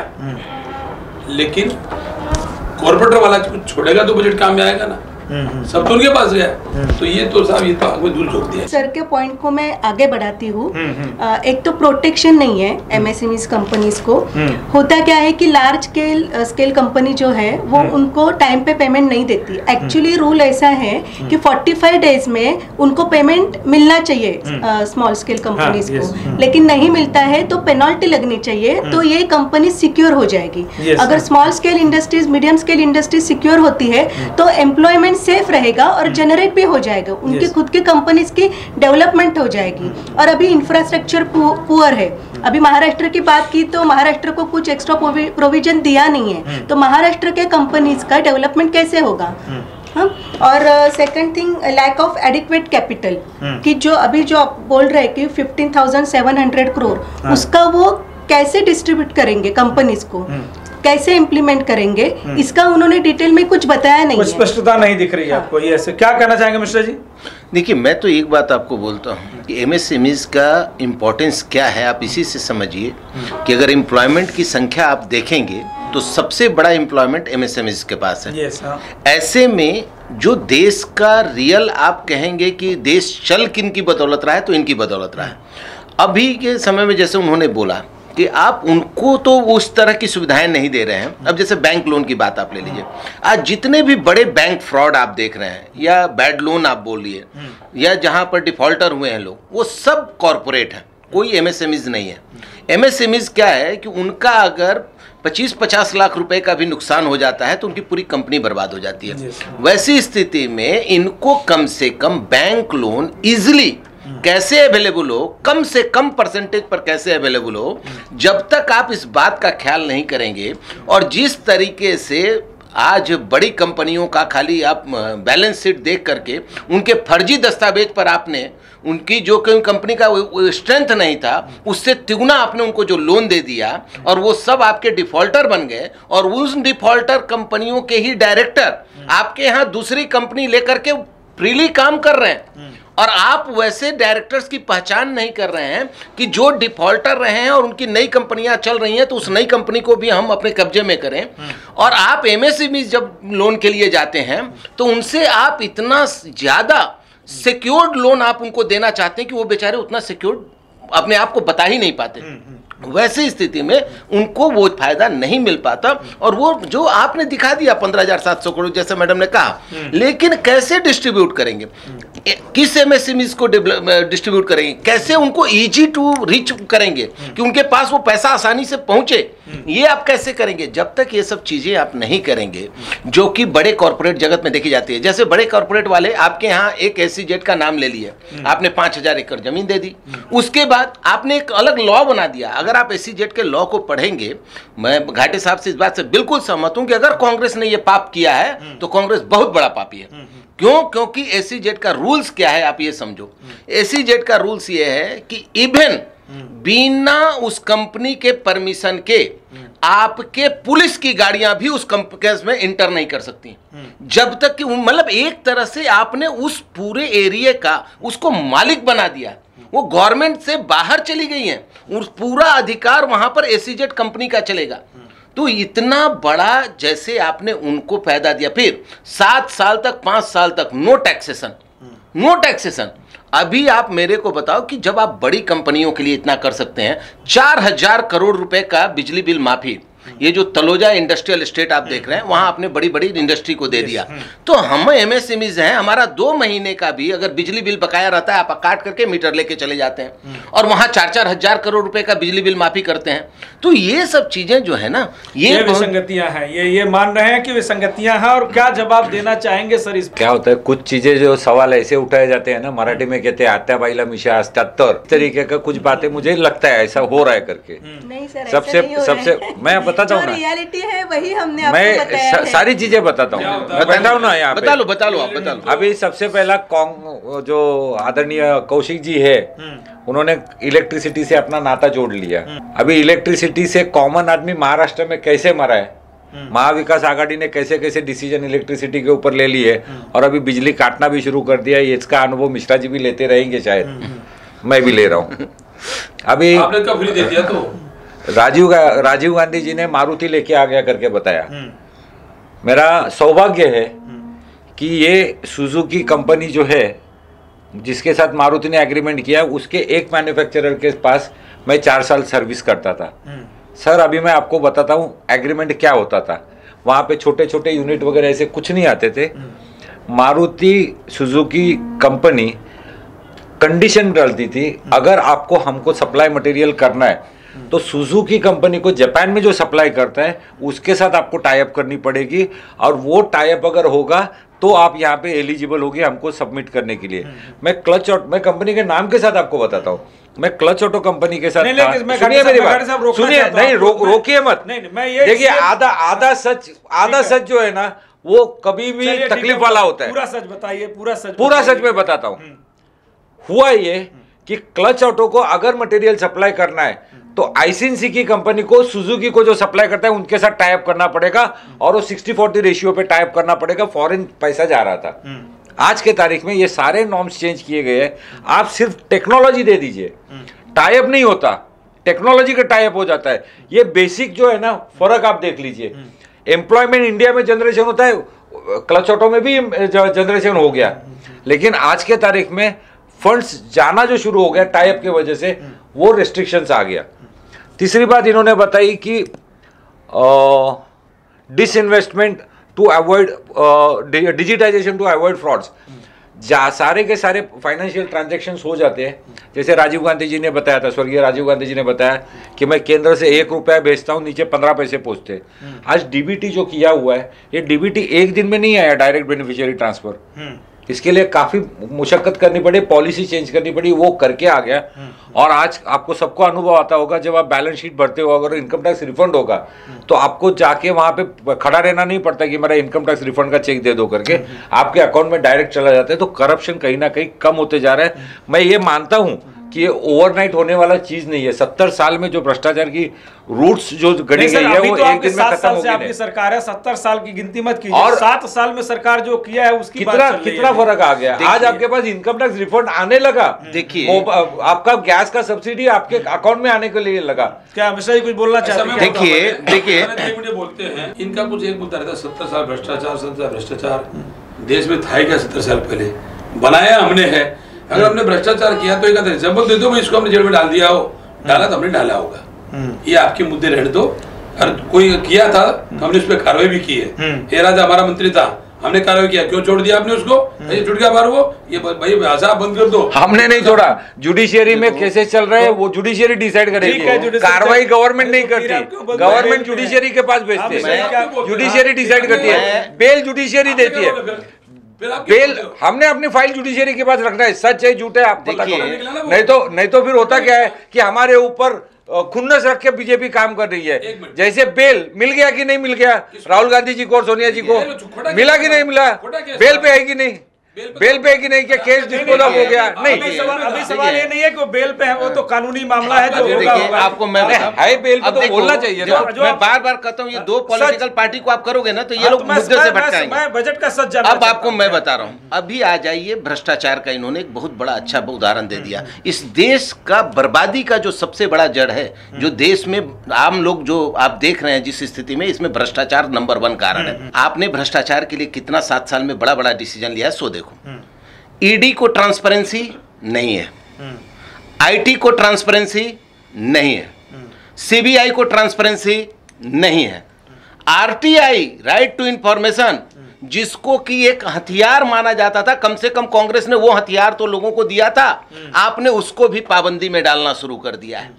लेकिन कॉर्पोरेटर वाला कुछ छोड़ेगा तो बजट काम में आएगा ना, सब तो उनके पास गया। तो ये तो साहब, ये तो आग में धूल झोंक दिया। सर के पॉइंट को मैं आगे बढ़ाती हूँ। एक तो प्रोटेक्शन नहीं है एमएसएमईज कंपनीज को। होता क्या है कि लार्ज स्केल स्केल कंपनी जो है वो उनको टाइम पे पेमेंट नहीं देती। एक्चुअली रूल ऐसा है कि पैंतालीस डेज में उनको पेमेंट मिलना चाहिए स्मॉल स्केल कंपनीज को, लेकिन नहीं मिलता है तो पेनल्टी लगनी चाहिए, तो ये कंपनी सिक्योर हो जाएगी। अगर small scale industries, medium scale industries secure होती है तो एम्प्लॉयमेंट सेफ रहेगा और जनरेट भी हो जाएगा, उनकी खुद की कंपनीज की डेवलपमेंट हो जाएगी। और अभी इंफ्रास्ट्रक्चर पुअर है। अभी महाराष्ट्र की बात की तो महाराष्ट्र को कुछ एक्स्ट्रा प्रोविजन दिया नहीं है, तो महाराष्ट्र के कंपनीज का डेवलपमेंट कैसे होगा? हाँ? और second thing, lack of adequate capital, कि जो अभी जो आप बोल रहे हैं कि fifteen thousand seven hundred crore, उसका वो कैसे डिस्ट्रीब्यूट करेंगे, कंपनीज को कैसे इम्प्लीमेंट करेंगे, इसका उन्होंने डिटेल में कुछ बताया नहीं, कुछ स्पष्टता नहीं दिख रही है आपको। ये ऐसे क्या कहना चाहेंगे मिश्रा जी? देखिए, मैं तो एक बात आपको बोलता हूँ कि एमएसएमईज का इम्पोर्टेंस क्या है, आप इसी से समझिए कि अगर एम्प्लॉयमेंट की संख्या आप देखेंगे तो सबसे बड़ा एम्प्लॉयमेंट एमएसएमईज के पास है। yes, हाँ। ऐसे में जो देश का रियल, आप कहेंगे कि देश चल किन की बदौलत रहा है, तो इनकी बदौलत रहा है। अभी के समय में जैसे उन्होंने बोला कि आप उनको तो उस तरह की सुविधाएं नहीं दे रहे हैं। अब जैसे बैंक लोन की बात आप ले लीजिए, आज जितने भी बड़े बैंक फ्रॉड आप देख रहे हैं, या बैड लोन आप बोलिए, या जहां पर डिफॉल्टर हुए हैं लोग, वो सब कॉरपोरेट हैं, कोई एमएसएमईज नहीं है। एमएसएमईज क्या है कि उनका अगर पच्चीस पचास लाख रुपए का भी नुकसान हो जाता है तो उनकी पूरी कंपनी बर्बाद हो जाती है। वैसी स्थिति में इनको कम से कम बैंक लोन इजिली कैसे अवेलेबल हो, कम से कम परसेंटेज पर कैसे अवेलेबल हो, जब तक आप इस बात का ख्याल नहीं करेंगे। और जिस तरीके से आज बड़ी कंपनियों का खाली आप बैलेंस शीट देख करके उनके फर्जी दस्तावेज पर आपने उनकी जो कंपनी का स्ट्रेंथ नहीं था उससे तिगुना आपने उनको जो लोन दे दिया और वो सब आपके डिफॉल्टर बन गए, और उस डिफॉल्टर कंपनियों के ही डायरेक्टर आपके यहाँ दूसरी कंपनी लेकर के फ्रीली काम कर रहे हैं, और आप वैसे डायरेक्टर्स की पहचान नहीं कर रहे हैं कि जो डिफॉल्टर रहे हैं और उनकी नई कंपनियां चल रही हैं तो उस नई कंपनी को भी हम अपने कब्जे में करें। और आप एमएसएमई जब लोन के लिए जाते हैं तो उनसे आप इतना ज़्यादा सिक्योर्ड लोन आप उनको देना चाहते हैं कि वो बेचारे उतना सिक्योर्ड अपने आप को बता ही नहीं पाते। वैसी स्थिति में उनको वो फायदा नहीं मिल पाता, और वो जो आपने दिखा दिया पंद्रह हजार सात सौ करोड़ जैसे मैडम ने कहा, लेकिन कैसे डिस्ट्रीब्यूट करेंगे, किस एमएसएमईज को डिस्ट्रीब्यूट करेंगे, कैसे उनको इजी टू रीच करेंगे कि उनके पास वो पैसा आसानी से पहुंचे, ये आप कैसे करेंगे? जब तक ये सब चीजें आप नहीं करेंगे जो कि बड़े कॉर्पोरेट जगत में देखी जाती है। जैसे बड़े कॉर्पोरेट वाले आपके यहाँ एक एसी जेट का नाम ले लिया, आपने पांच हजार एकड़ जमीन दे दी, उसके बाद आपने एक अलग लॉ बना दिया। अगर आप एसी जेट के लॉ को पढ़ेंगे, मैं घाटे साहब से इस बात से बिल्कुल सहमत हूं कि अगर कांग्रेस ने यह पाप किया है तो कांग्रेस बहुत बड़ा पापी है। क्यों? क्योंकि एसी जेट का रूल्स क्या है आप ये समझो। एसी जेट का रूल्स ये है कि इवन बिना उस कंपनी के परमिशन के आपके पुलिस की गाड़ियां भी उस कंपनी में इंटर नहीं कर सकती जब तक कि, मतलब एक तरह से आपने उस पूरे एरिया का उसको मालिक बना दिया, वो गवर्नमेंट से बाहर चली गई हैं, उस पूरा अधिकार वहां पर एसीजेड कंपनी का चलेगा। तो इतना बड़ा जैसे आपने उनको फायदा दिया, फिर सात साल तक पांच साल तक नो टैक्सेशन, नो टैक्सेशन। अभी आप मेरे को बताओ कि जब आप बड़ी कंपनियों के लिए इतना कर सकते हैं, चार हजार करोड़ रुपए का बिजली बिल माफी, ये जो तलोजा इंडस्ट्रियल एस्टेट आप देख रहे हैं वहां आपने बड़ी बड़ी इंडस्ट्री को दे दिया। तो हम एमएसएमईज हैं, हमारा दो महीने का भी अगर बिजली बिल बकाया रहता है, आप काट करके मीटर लेके चले जाते हैं और वहां चार चार हजार करोड़ रुपए का बिजली बिल माफी करते हैं। तो ये सब चीजें जो है ना, ये, ये विसंगतियां हैं, ये ये मान रहे हैं कि विसंगतियां हैं। और क्या जवाब देना चाहेंगे सर इस? क्या होता है, कुछ चीजें जो सवाल ऐसे उठाए जाते हैं ना, मराठी में कहते हैं आत्या बाईला मिशा अस्त्यात्तर, इस तरीके का कुछ बातें मुझे लगता है ऐसा हो रहा है करके। नहीं सर, सबसे सबसे मैं बताता हूँ ना, रियलिटी है वही हमने आपको मैं बताया सा, है। सारी चीजें बताता हूँ, मैं बता हूँ ना यहाँ पे। बता लो बता लो आप बता लो। अभी सबसे पहला कॉन्ग जो आदरणीय कौशिक जी है, उन्होंने इलेक्ट्रिसिटी से अपना नाता जोड़ लिया। अभी इलेक्ट्रिसिटी से कॉमन आदमी महाराष्ट्र में कैसे मरा है, महाविकास आघाड़ी ने कैसे कैसे डिसीजन इलेक्ट्रिसिटी के ऊपर ले लिए और अभी बिजली काटना भी शुरू कर दिया है। इसका अनुभव मिश्रा जी भी लेते रहेंगे शायद, मैं भी ले रहा हूँ। अभी आपने कब फ्री दे दिया? तो राजीव राजीव गांधी जी ने मारुति लेके आ गया करके बताया। मेरा सौभाग्य है कि ये सुजुकी कंपनी जो है, जिसके साथ मारुति ने एग्रीमेंट किया, उसके एक मैन्युफैक्चरर के पास मैं चार साल सर्विस करता था। सर अभी मैं आपको बताता हूँ एग्रीमेंट क्या होता था। वहाँ पे छोटे छोटे यूनिट वगैरह ऐसे कुछ नहीं आते थे। मारुति सुजुकी कंपनी कंडीशन डालती थी, अगर आपको हमको सप्लाई मटेरियल करना है तो सुजुकी कंपनी को जापान में जो सप्लाई करता है उसके साथ आपको टाई अप करनी पड़ेगी, और वो टाई अप अगर होगा तो आप यहाँ पे एलिजिबल होगी हमको सबमिट करने के लिए। मैं क्लच ऑटो, मैं कंपनी के नाम के साथ आपको बताता हूँ, मैं क्लच ऑटो कंपनी के साथ सुनिए मेरी बात, सुनिए नहीं रोकिए मत। देखिए आधा आधा सच आधा सच जो है ना वो कभी भी तकलीफ वाला होता है। पूरा सच बताइए, पूरा सच पूरा सच मैं बताता हूँ। हुआ ये कि क्लच ऑटो को अगर मटेरियल सप्लाई करना है तो आईसीएनसी की कंपनी को सुजुकी को जो सप्लाई करता है उनके साथ टाई अप करना पड़ेगा, और वो सिक्सटी फोर्टी रेशियो पे टाई अप करना पड़ेगा। फॉरेन पैसा जा रहा था। आज के तारीख में ये सारे नॉर्म्स चेंज किए गए हैं। आप सिर्फ टेक्नोलॉजी दे दीजिए, टाई अप नहीं होता, टेक्नोलॉजी का टाई अप हो जाता है। ये बेसिक जो है ना फर्क आप देख लीजिए। एम्प्लॉयमेंट इंडिया में जनरेशन होता है, क्लच ऑटो में भी जनरेशन हो गया, लेकिन आज के तारीख में फंड्स जाना जो शुरू हो गया टाई अप की वजह से, वो रिस्ट्रिक्शंस आ गया। तीसरी बात इन्होंने बताई कि disinvestment to avoid digitisation to avoid frauds. जा सारे के सारे फाइनेंशियल ट्रांजैक्शंस हो जाते हैं। जैसे राजीव गांधी जी ने बताया था, स्वर्गीय राजीव गांधी जी ने बताया कि मैं केंद्र से एक रुपया भेजता हूँ, नीचे पंद्रह पैसे पहुँचते। आज डीबीटी जो किया हुआ है, ये डीबीटी एक दिन में नहीं आया, डायरेक्ट बेनिफिशियरी ट्रांसफर। इसके लिए काफी मुशक्कत करनी पड़ी, पॉलिसी चेंज करनी पड़ी, वो करके आ गया। और आज आपको सबको अनुभव आता होगा, जब आप बैलेंस शीट भरते हो अगर इनकम टैक्स रिफंड होगा तो आपको जाके वहां पे खड़ा रहना नहीं पड़ता कि मेरा इनकम टैक्स रिफंड का चेक दे दो करके, आपके अकाउंट में डायरेक्ट चला जाता है। तो करप्शन कहीं ना कहीं कम होते जा रहा है। मैं ये मानता हूं कि ये ओवरनाइट होने वाला चीज नहीं है। सत्तर साल में जो भ्रष्टाचार की रूट्स जो गढ़ी गई है वो तो एक दिन में खत्म होगी। आपकी सरकार है, सत्तर साल की गिनती मत कीजिए, और सात साल में सरकार जो किया है उसकी कितना कितना फर्क आ गया। आज आपके पास इनकम टैक्स रिफंड आने लगा। देखिए आपका गैस का सब्सिडी आपके अकाउंट में आने के लिए लगा। क्या मिश्रा जी कुछ बोलना चाहते हैं? देखिए देखिए बोलते हैं इनका कुछ एक मुद्दा रहता है, सत्तर साल भ्रष्टाचार, सत्तर भ्रष्टाचार देश में था ही क्या? सत्तर साल पहले बनाया हमने है। अगर हमने भ्रष्टाचार किया तो एक जबरदस्त दे दो भाई, इसको हमने जेल में डाल दिया हो, डाला तो हमने डाला होगा, ये आपके मुद्दे रहने दो। अगर कोई किया था तो हमने उस पर कार्रवाई भी की है। ये राजा हमारा मंत्री था, हमने कार्रवाई किया, क्यों छोड़ दिया आपने उसको? ये छुट गया बार वो, ये भाई आजाद बंद कर दो। हमने नहीं छोड़ा, जुडिशियरी में केसेस चल रहे हैं, वो जुडिशियरी डिसाइड करेगी, कार्रवाई गवर्नमेंट नहीं करती, गवर्नमेंट जुडिशियरी के पास भेजती है, जुडिशियरी डिसाइड करती है, बेल जुडिशियरी देती है। बेल हमने अपनी फाइल जुडिशियरी के पास रखना है, सच है झूठ है आप पता करो, नहीं तो नहीं तो फिर होता क्या है कि हमारे ऊपर खुन्नस रख के बीजेपी काम कर रही है। जैसे बेल मिल गया कि नहीं मिल गया राहुल गांधी जी को और सोनिया जी को, मिला कि नहीं मिला, बेल पे है कि नहीं? बेल पे कि नहीं कि केस डिस्पोज हो गया? नहीं, अभी सवाल अभी सवाल ये नहीं है कि वो बेल पे है, वो तो कानूनी मामला है जो होगा होगा। आपको मैं है बेल पे तो बोलना चाहिए ना। मैं बार बार कहता हूँ, ये दो पॉलिटिकल पार्टी को आप करोगे ना तो ये लोग मुद्दे से भटकाएंगे। मैं बजट का सच जानना अब आपको मैं बता रहा हूँ, अभी आ जाइए भ्रष्टाचार का इन्होंने एक बहुत बड़ा अच्छा उदाहरण दे दिया। इस देश का बर्बादी का जो सबसे बड़ा जड़ है, जो देश में आम लोग जो आप देख रहे हैं जिस स्थिति में, इसमें भ्रष्टाचार नंबर वन कारण है। आपने भ्रष्टाचार के लिए कितना सात साल में बड़ा बड़ा डिसीजन लिया है, सो देखो। ईडी को ट्रांसपेरेंसी नहीं है, आईटी को ट्रांसपेरेंसी नहीं है, सीबीआई को ट्रांसपेरेंसी नहीं है, आरटीआई राइट टू इंफॉर्मेशन जिसको कि एक हथियार माना जाता था, कम से कम कांग्रेस ने वो हथियार तो लोगों को दिया था, आपने उसको भी पाबंदी में डालना शुरू कर दिया है।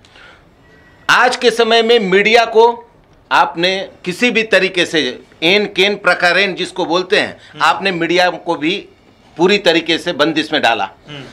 आज के समय में मीडिया को आपने किसी भी तरीके से एन केन प्रकारेण जिसको बोलते हैं, आपने मीडिया को भी पूरी तरीके से बंदिश में डाला।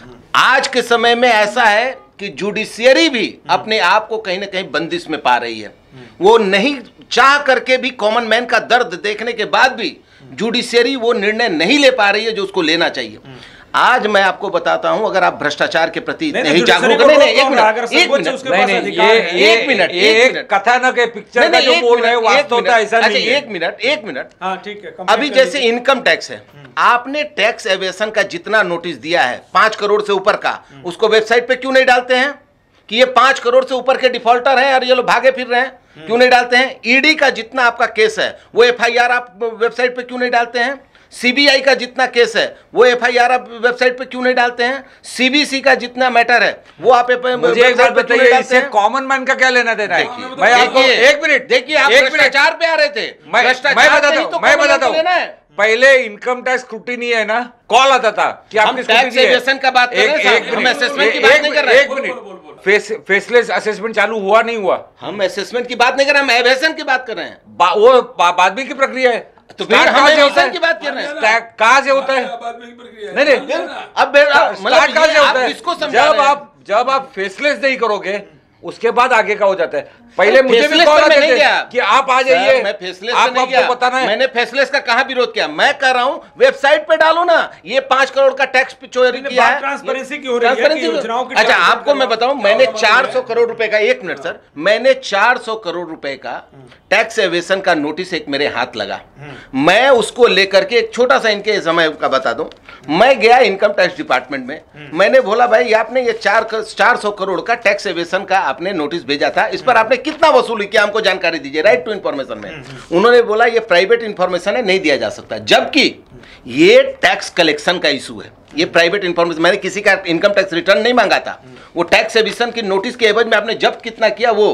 आज के समय में ऐसा है कि जुडिशियरी भी अपने आप को कहीं ना कहीं बंदिश में पा रही है। वो नहीं चाह करके भी, कॉमन मैन का दर्द देखने के बाद भी जुडिशियरी वो निर्णय नहीं ले पा रही है जो उसको लेना चाहिए। आज मैं आपको बताता हूं, अगर आप भ्रष्टाचार के प्रति नहीं जागरूक, नहीं नहीं एक मिनट एक मिनट ये एक मिनट एक कथानक है, पिक्चर का जो बोल रहे हैं वास्तवता ऐसा नहीं है। एक मिनट एक मिनट हाँ ठीक है। अभी जैसे इनकम टैक्स है, आपने टैक्स एवेशन का जितना नोटिस दिया है पांच करोड़ से ऊपर का, उसको वेबसाइट पे क्यों नहीं डालते हैं कि ये पांच करोड़ से ऊपर के डिफॉल्टर हैं और ये लोग भागे फिर रहे हैं? क्यों नहीं डालते हैं? ईडी का जितना आपका केस है वो एफआईआर आप वेबसाइट पे क्यों नहीं डालते हैं? सीबीआई का जितना केस है वो एफआईआर आप वेबसाइट पे क्यों नहीं डालते हैं? सीबीसी का जितना मैटर है वो आप मुझे एक बात बताइए, इससे कॉमन मैन का क्या लेना देना है? मैं आपको एक मिनट देखिए, आप भ्रष्टाचार पे आ रहे थे। मैं बताता हूँ मैं बताता हूँ पहले इनकम टैक्स स्क्रूटिनी है ना, कॉल आता था कि हम टैक्स एवेशन का बात कर रहे हैं, हम असेसमेंट की बात नहीं कर रहे हैं। एक मिनट, फेस फेसलेस असेसमेंट चालू हुआ नहीं हुआ? हम असेसमेंट की बात नहीं कर रहे, हम एवेशन की बात कर रहे हैं। बा, वो बाद में की प्रक्रिया है, तो फिर हम एवेशन की बात कर रहे हैं। कहाँ से होता है? नहीं नहीं, अब मतलब कहाँ से होता है? किसको समझा जब आप जब आप फेसलेस नहीं करोगे उसके बाद आगे का हो जाता है। पहले मुझे भी कॉल आते थे कि आप आ जाइए, मैं फेसलेस आप नहीं गया। बताना है। मैंने फेसलेस का कहां विरोध किया? मैं कह रहा हूं वेबसाइट पे डालो ना, ये पांच करोड़ का टैक्स चोरी किया है। ट्रांसपेरेंसी की हो रही है कि योजनाओं की। अच्छा आपको मैं बताऊं, मैंने चार सौ करोड़ रुपए का, एक मिनट सर, मैंने चार सौ करोड़ रुपए का टैक्स एवेशन का नोटिस एक मेरे हाथ लगा। मैं उसको लेकर के एक छोटा सा इनके समय का बता दूं, मैं गया इनकम टैक्स डिपार्टमेंट में, मैंने बोला भाई आपने ये चार चार सौ करोड़ का टैक्स एवेशन का आपने नोटिस भेजा था, इस पर आपने कितना वसूली किया, हमको जानकारी दीजिए, राइट टू इंफॉर्मेशन में। उन्होंने बोला ये प्राइवेट इंफॉर्मेशन है, नहीं दिया जा सकता, जबकि ये टैक्स कलेक्शन का इशू है, ये प्राइवेट इंफॉर्मेशन। मैंने किसी का इनकम टैक्स रिटर्न नहीं मांगा था, वो टैक्स एविशन की नोटिस के एवज में आपने जब्त कितना किया वो।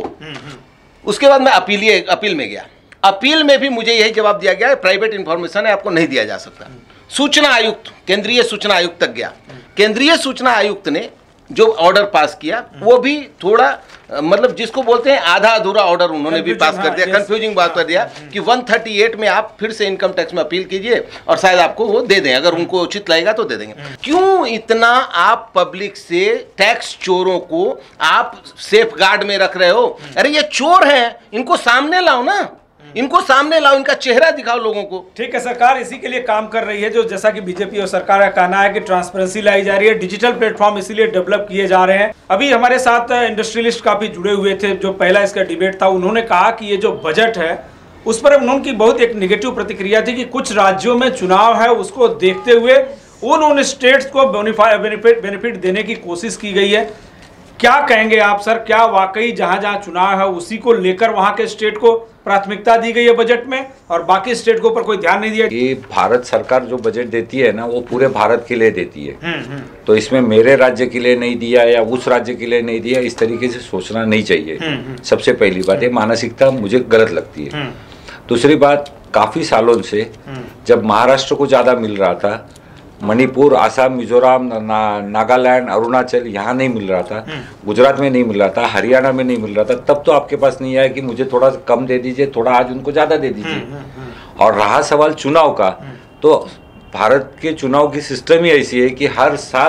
उसके बाद मैं अपील अपील में गया, अपील में भी मुझे यही जवाब दिया गया प्राइवेट इंफॉर्मेशन है, आपको नहीं दिया जा सकता। सूचना आयुक्त, केंद्रीय सूचना आयुक्त तक गया, केंद्रीय सूचना आयुक्त ने जो ऑर्डर पास किया वो भी थोड़ा मतलब जिसको बोलते हैं आधा अधूरा ऑर्डर उन्होंने भी पास कर दिया, कंफ्यूजिंग बात कर दिया कि एक सौ अड़तीस में आप फिर से इनकम टैक्स में अपील कीजिए और शायद आपको वो दे दें, अगर उनको उचित लगेगा तो दे देंगे। क्यों इतना आप पब्लिक से टैक्स चोरों को आप सेफ गार्ड में रख रहे हो? अरे ये चोर हैं, इनको सामने लाओ ना, इनको सामने लाओ, इनका चेहरा दिखाओ लोगों को। ठीक है, सरकार इसी के लिए काम कर रही है, जो जैसा कि बीजेपी और सरकार का कहना है कि ट्रांसपेरेंसी लाई जा रही है, डिजिटल प्लेटफॉर्म इसीलिए डेवलप किए जा रहे हैं। अभी हमारे साथ इंडस्ट्रियलिस्ट काफी जुड़े हुए थे, जो पहला इसका डिबेट था, उन्होंने कहा कि ये जो बजट है उस पर उनकी बहुत एक निगेटिव प्रतिक्रिया थी कि कुछ राज्यों में चुनाव है, उसको देखते हुए उन उन स्टेट्स को बेनिफिट बेनिफिट देने की कोशिश की गई है। क्या कहेंगे आप सर, क्या वाकई जहां जहां चुनाव है उसी को लेकर वहां के स्टेट को प्राथमिकता दी गई है बजट में और बाकी स्टेट के ऊपर कोई ध्यान नहीं दिया? ये भारत सरकार जो बजट देती है ना वो पूरे भारत के लिए देती है, तो इसमें मेरे राज्य के लिए नहीं दिया या उस राज्य के लिए नहीं दिया, इस तरीके से सोचना नहीं चाहिए। सबसे पहली बात है, मानसिकता मुझे गलत लगती है। दूसरी बात, काफी सालों से जब महाराष्ट्र को ज्यादा मिल रहा था, मणिपुर, आसाम, मिजोरम, ना, नागालैंड, अरुणाचल यहाँ नहीं मिल रहा था, गुजरात में नहीं मिल रहा था, हरियाणा में नहीं मिल रहा था, तब तो आपके पास नहीं आया कि मुझे थोड़ा कम दे दीजिए, थोड़ा आज उनको ज़्यादा दे दीजिए। और रहा सवाल चुनाव का, तो भारत के चुनाव की सिस्टम ही ऐसी है कि हर साल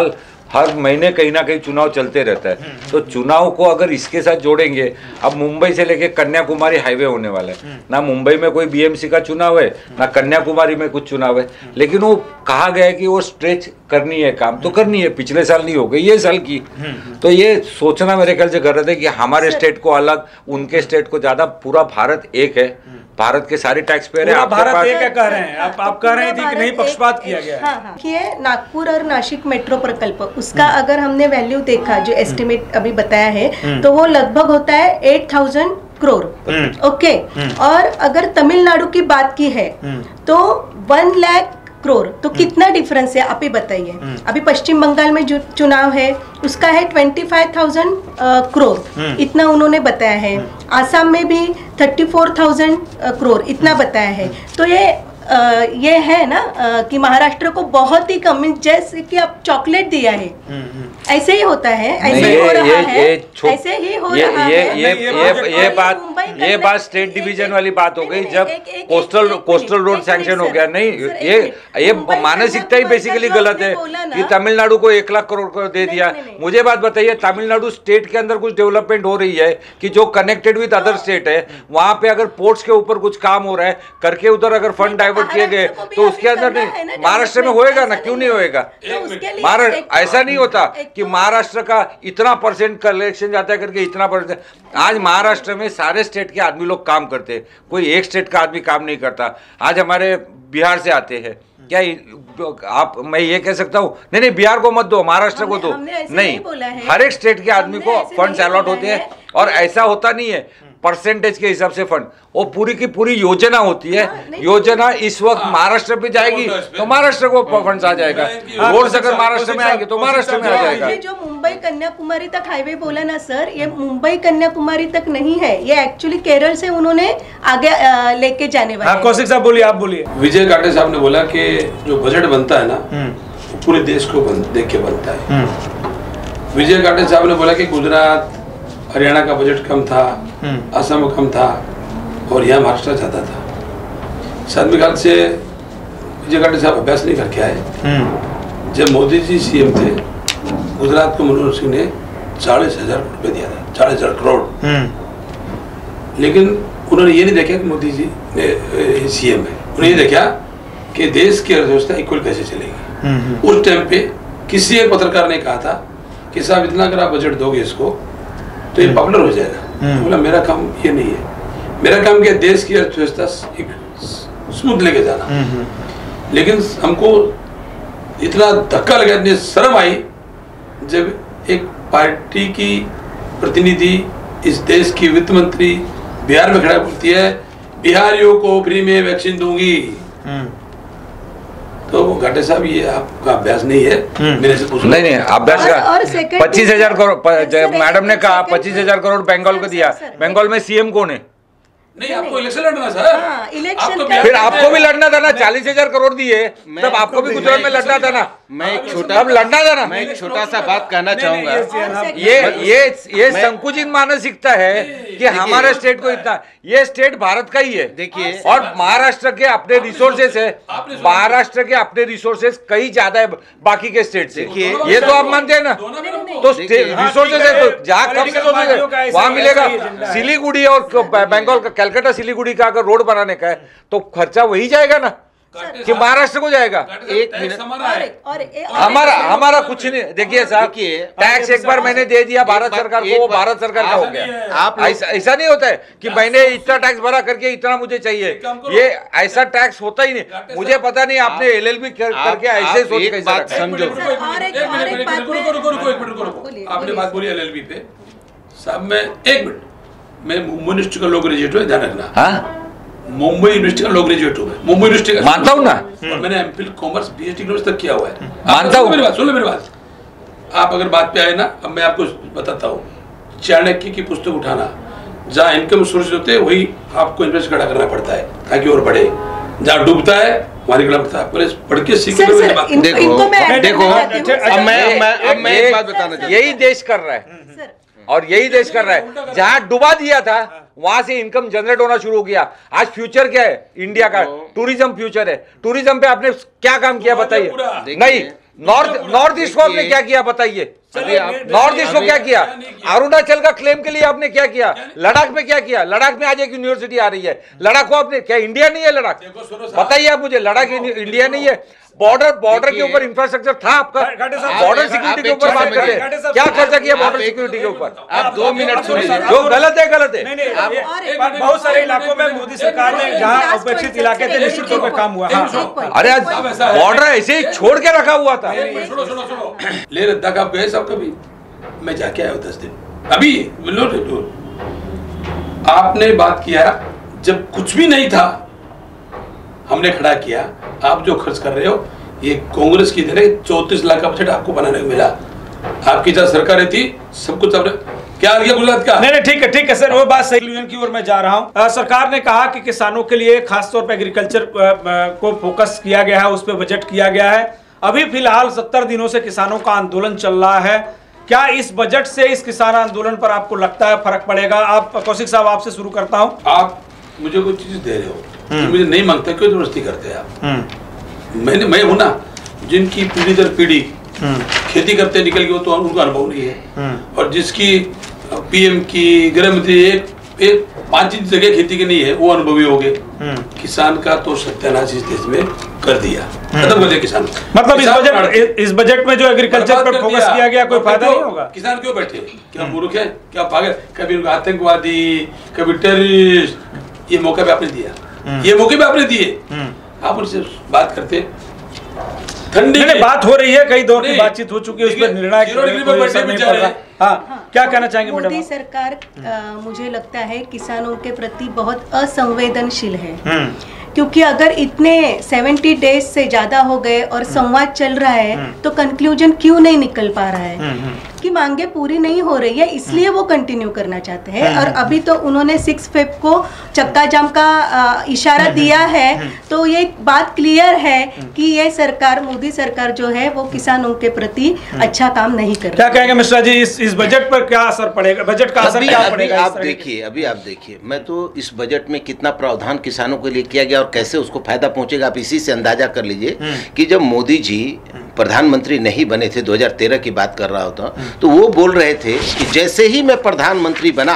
हर महीने कहीं ना कहीं चुनाव चलते रहता है, तो चुनाव को अगर इसके साथ जोड़ेंगे, अब मुंबई से लेके कन्याकुमारी हाईवे होने वाला है, ना मुंबई में कोई बीएमसी का चुनाव है, ना कन्याकुमारी में कुछ चुनाव है, लेकिन वो कहा गया है कि वो स्ट्रेच करनी है, काम तो करनी है, पिछले साल नहीं हो गई, ये साल की। तो ये सोचना मेरे ख्याल से गलत है कि हमारे स्टेट को अलग, उनके स्टेट को ज्यादा। पूरा भारत एक है, भारत के सारे टैक्स पेयर है। भारत एक है कह रहे हैं आप, आप कह रहे थे कि नहीं पक्षपात किया गया है। हाँ हाँ कि नागपुर और नासिक मेट्रो प्रकल्प, उसका अगर हमने वैल्यू देखा, जो एस्टिमेट अभी बताया है, तो वो लगभग होता है एट थाउजेंड करोड़। ओके, और अगर तमिलनाडु की बात की है तो वन लाख करोड़। तो कितना डिफरेंस है आप ही बताइए। अभी पश्चिम बंगाल में जो चुनाव है उसका है ट्वेंटी फाइव थाउजेंड करोड़, इतना उन्होंने बताया है। आसाम में भी थर्टी फोर थाउजेंड करोड़ इतना बताया है। तो ये आ, ये है ना आ, कि महाराष्ट्र को बहुत ही कम, जैसे कि आप चॉकलेट दिया है, ऐसे ही होता है, ऐसे ही हो रहा है, ऐसे ही हो रहा ये है। ये ये ये बात ये बात स्टेट डिवीजन वाली बात हो गई जब कोस्टल कोस्टल रोड सैंक्शन हो गया। नहीं, ये ये मानसिकता ही बेसिकली गलत है कि तमिलनाडु को एक लाख करोड़ दे दिया। मुझे बात बताइए, तमिलनाडु स्टेट के अंदर कुछ डेवलपमेंट हो रही है कि जो कनेक्टेड विद अदर स्टेट है, वहां पे अगर पोर्ट्स के ऊपर कुछ काम हो रहा है करके उधर अगर फंड डाइवर्ट किए गए तो उसके अंदर नहीं, महाराष्ट्र में होएगा ना, क्यों नहीं होएगा? महाराष्ट्र ऐसा नहीं होता कि महाराष्ट्र का इतना परसेंट कलेक्शन जाता है करके इतना परसेंट। आज महाराष्ट्र में सारे स्टेट के आदमी लोग काम करते हैं, कोई एक स्टेट का आदमी काम नहीं करता। आज हमारे बिहार से आते हैं, क्या आप, मैं ये कह सकता हूँ नहीं नहीं बिहार को मत दो, महाराष्ट्र को दो, नहीं, हर एक स्टेट के आदमी को फंड अलॉट होते हैं। और ऐसा होता नहीं है परसेंटेज के हिसाब से फंड, वो पूरी की पूरी योजना होती है। योजना इस वक्त महाराष्ट्र पे जाएगी तो महाराष्ट्र को फंड्स आ जाएगा, रोड्स अगर महाराष्ट्र में आएंगे तो महाराष्ट्र में आ जाएगा। ये जो मुंबई कन्याकुमारी तक हाईवे बोला ना सर, ये मुंबई कन्याकुमारी तक नहीं है, ये एक्चुअली केरल से उन्होंने आगे लेके जाने वाले। हाँ, कौशिक साहब बोलिए, आप बोलिए। विजय काटे साहब ने बोला कि जो बजट बनता है ना पूरे देश को देख के बनता है। विजय काटे साहब ने बोला कि गुजरात हरियाणा का बजट कम था, असम कम था और यहाँ महाराष्ट्र ज्यादा था। शायद मेरे ख्याल से विजय काटे साहब अभ्यास नहीं करके आए। जब मोदी जी सीएम थे, गुजरात को मनमोहन सिंह ने चालीस हजार करोड़ रुपए दिया था, चालीस हजार करोड़। लेकिन उन्होंने ये नहीं देखा कि मोदी जी ने सीएम है, उन्होंने ये देखा कि देश की अर्थव्यवस्था इक्वल कैसे चलेगी। उस टाइम पे किसी एक पत्रकार ने कहा था कि साहब इतना अगर आप बजट दोगे इसको तो ये पॉपुलर हो जाएगा। बोला मेरा काम ये नहीं है, मेरा काम क्या, देश की अर्थव्यवस्था स्मूथ लेके जाना। लेकिन हमको इतना धक्का लगा, इतनी शर्म आई जब एक पार्टी की प्रतिनिधि इस देश की वित्त मंत्री बिहार में खड़ा बोलती है बिहारियों को फ्री में वैक्सीन दूंगी। तो घाटे साहब ये आपका अभ्यास नहीं है, मेरे से पूछो। नहीं नहीं अभ्यास का पच्चीस हजार करोड़ मैडम ने कहा, पच्चीस हजार करोड़ बंगाल को दिया। बंगाल में सीएम कौन है? नहीं, आपको इलेक्शन लड़ना सर। हाँ, इलेक्शन आपको का फिर आपको भी लड़ना था ना, चालीस हजार करोड़ दिए तब आपको भी गुजरात में लड़ना था ना। मैं एक छोटा अब लड़ना था ना। मैं एक छोटा सा बात कहना चाहूंगा। ये ये ये संकुचित मानसिकता है कि हमारे स्टेट को इतना, ये स्टेट भारत का ही है। देखिए, और महाराष्ट्र के अपने रिसोर्सेस है, महाराष्ट्र के अपने रिसोर्सेस कई ज्यादा है बाकी के स्टेट से, ये तो आप मानते हैं ना। तो रिसोर्सेस है तो जहाँ कम रिसोर्सेस है वहां मिलेगा। सिलीगुड़ी और बंगाल का, कलकत्ता सिलीगुड़ी का अगर रोड बनाने का है तो खर्चा वही जाएगा ना कि महाराष्ट्र को जाएगा। एक मिनट, हमारा हमारा कुछ नहीं। देखिए साहब, टैक्स एक बार मैंने दे दिया भारत सरकार को, वो भारत सरकार का हो गया। आप ऐसा नहीं होता है कि मैंने इतना टैक्स भरा करके इतना मुझे चाहिए, ये ऐसा टैक्स होता ही नहीं। मुझे पता नहीं आपने एलएलबी करके ऐसे सोच कैसे बात समझो। आपने बात बोली एलएलबी पे, साहब मैं एक मिनट, मैं मुंबई यूनिवर्सिटी का लॉ ग्रेजुएट हूँ, ध्यान रखना। हाँ, मुंबई यूनिवर्सिटी का लॉ ग्रेजुएट हूँ मैं, मुंबई यूनिवर्सिटी का मानता हूँ ना। और मैंने एमफिल कॉमर्स पीएचडी तक किया हुआ है। मानता हूँ। मेरी बात सुन लो, मेरी बात। आप अगर बात पे आए ना, अब मैं आपको बताता हूँ, चाणक्य की पुस्तक उठाना, जहाँ इनकम सोर्स होते हैं वही आपको इन्वेस्ट खड़ा करना पड़ता है ताकि और बढ़े। जहाँ डूबता है वहाँ निकलना पड़ता है। पढ़ के सीख। देखो देखो, अब मैं अब मैं एक बात बताना चाहता हूँ, यही देश कर रहा है और यही देश कर रहा है। जहां डुबा दिया था वहां से इनकम जनरेट होना शुरू हो गया। आज फ्यूचर क्या है इंडिया का? टूरिज्म फ्यूचर है। टूरिज्म पे आपने क्या काम किया बताइए? नहीं नॉर्थ नॉर्थ ईस्ट को आपने क्या किया बताइए? नॉर्थ ईस्ट को क्या किया? अरुणाचल का क्लेम के लिए आपने क्या किया? लद्दाख में क्या किया? लद्दाख में आज एक यूनिवर्सिटी आ रही है। लद्दाख को आपने क्या इंडिया नहीं है? लद्दाख बताइए आप मुझे, लद्दाख इंडिया नहीं है? बॉर्डर बॉर्डर के ऊपर इंफ्रास्ट्रक्चर था आपका? बॉर्डर सिक्योरिटी के ऊपर बात करते हैं, क्या खर्चा किया बॉर्डर सिक्योरिटी के ऊपर? आप दो मिनट सुनिए, जो गलत है गलत है। बहुत सारे इलाकों में मोदी सरकार ने जहां उपेक्षित इलाके थे निश्चित तौर पर काम हुआ। अरे आज बॉर्डर ऐसे ही छोड़ के रखा हुआ था। सुनो सुनो सुनो, ले लद्दाख आप गए सब कभी? मैं जाके आया हूँ दस दिन अभी। आपने बात किया जब कुछ भी नहीं था, हमने खड़ा किया। आप जो खर्च कर रहे हो ये कांग्रेस की तरह चौतीस लाख का बजट आपको बनाने को मिला। आपकी जब सरकारें थी सब कुछ आपने क्या किया गुजरात का? नहीं नहीं ठीक है ठीक है सर, वो बात सही की ओर मैं जा रहा हूँ। सरकार ने कहा कि किसानों के लिए खासतौर पर एग्रीकल्चर को फोकस किया गया है, उस पर बजट किया गया है। अभी फिलहाल सत्तर दिनों से किसानों का आंदोलन चल रहा है। क्या इस बजट से इस किसान आंदोलन पर आपको लगता है फर्क पड़ेगा? आप कौशिक साहब आपसे शुरू करता हूँ। आप मुझे कोई चीज दे रहे हो, मुझे नहीं मांगते, क्यों जबरदस्ती करते हैं आप? मैंने मैं हूं ना, जिनकी पीढ़ी दर पीढ़ी खेती करते निकल गए तो उनका अनुभव नहीं है, और जिसकी पीएम की गृह मंत्री एक, एक पांच जगह खेती की नहीं है, वो अनुभवी हो गए। किसान का तो सत्यानाश इस देश में कर दिया, खत्म कर दिया किसान। मतलब इस बजट इस बजट में जो एग्रीकल्चर पर फोकस किया गया कोई फायदा नहीं होगा? किसान क्यों बैठे? क्या मूर्ख है? क्या पागल? कभी उनको आतंकवादी, कभी टेररिस्ट, ये मौका भी आपने दिया, ये मौके भी आपने दिए। आप उनसे बात करते, ठंडी बात हो रही है, कई दौर की बातचीत हो चुकी है, उस पर निर्णय। हाँ, क्या कहना चाहेंगे मैडम? मोदी सरकार आ, मुझे लगता है किसानों के प्रति बहुत असंवेदनशील है, क्योंकि अगर इतने सत्तर डेज से ज्यादा हो गए और संवाद चल रहा है तो कंक्लूजन क्यों नहीं निकल पा रहा है कि मांगे पूरी नहीं हो रही है, इसलिए वो कंटिन्यू करना चाहते हैं। और अभी तो उन्होंने सिक्स फेब को चक्का जाम का आ, इशारा दिया है, तो ये बात क्लियर है कि ये सरकार, मोदी सरकार जो है वो किसानों के प्रति अच्छा काम नहीं कर रही। क्या कहेंगे मिश्रा जी, इस इस बजट पर क्या असर पड़ेगा? बजट का असर क्या पड़ेगा? आप देखिए, अभी आप देखिए, मैं तो इस बजट में कितना प्रावधान किसानों के लिए किया गया और कैसे उसको फायदा पहुंचेगा आप इसी से अंदाजा कर लीजिए कि जब मोदी जी प्रधानमंत्री नहीं बने थे, दो हज़ार तेरह की बात कर रहा होता, तो वो बोल रहे थे कि जैसे ही मैं प्रधानमंत्री बना,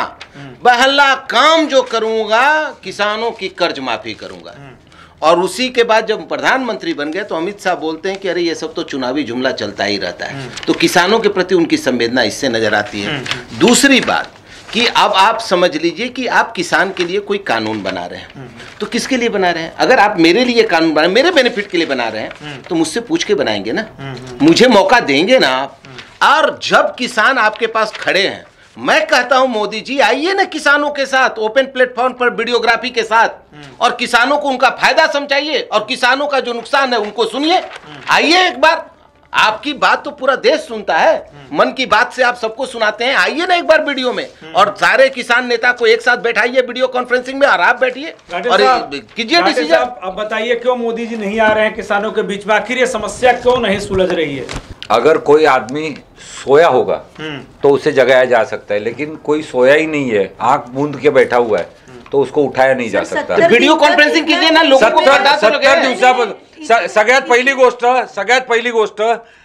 पहला काम जो करूंगा किसानों की कर्ज माफी करूंगा। और उसी के बाद जब प्रधानमंत्री बन गए तो अमित शाह बोलते हैं कि अरे ये सब तो चुनावी जुमला चलता ही रहता है। तो किसानों के प्रति उनकी संवेदना इससे नजर आती है। दूसरी बात कि अब आप समझ लीजिए कि आप किसान के लिए कोई कानून बना रहे हैं, तो किसके लिए बना रहे हैं? अगर आप मेरे लिए कानून बना, मेरे बेनिफिट के लिए बना रहे हैं, तो मुझसे पूछ के बनाएंगे ना, मुझे मौका देंगे ना आप। और जब किसान आपके पास खड़े हैं, मैं कहता हूं मोदी जी आइए ना किसानों के साथ ओपन प्लेटफॉर्म पर वीडियोग्राफी के साथ, और किसानों को उनका फायदा समझाइए और किसानों का जो नुकसान है उनको सुनिए। आइए एक बार, आपकी बात तो पूरा देश सुनता है, मन की बात से आप सबको सुनाते हैं। आइए ना एक बार वीडियो में, और सारे किसान नेता को एक साथ बैठाइए वीडियो कॉन्फ्रेंसिंग में, और आप बैठिए और कीजिए डिसीजन। अब बताइए क्यों मोदी जी नहीं आ रहे हैं किसानों के बीच में? आखिर ये समस्या क्यों नहीं सुलझ रही है? अगर कोई आदमी सोया होगा तो उसे जगाया जा सकता है, लेकिन कोई सोया ही नहीं है, आंख मूंद के बैठा हुआ है, तो उसको उठाया नहीं जा सकता। वीडियो कॉन्फरन्सिंग कीजिए ना, लोगों को सत्तर दिवसा सगळ्यात पहिली गोष्ट सगळ्यात पहिली गोष्ट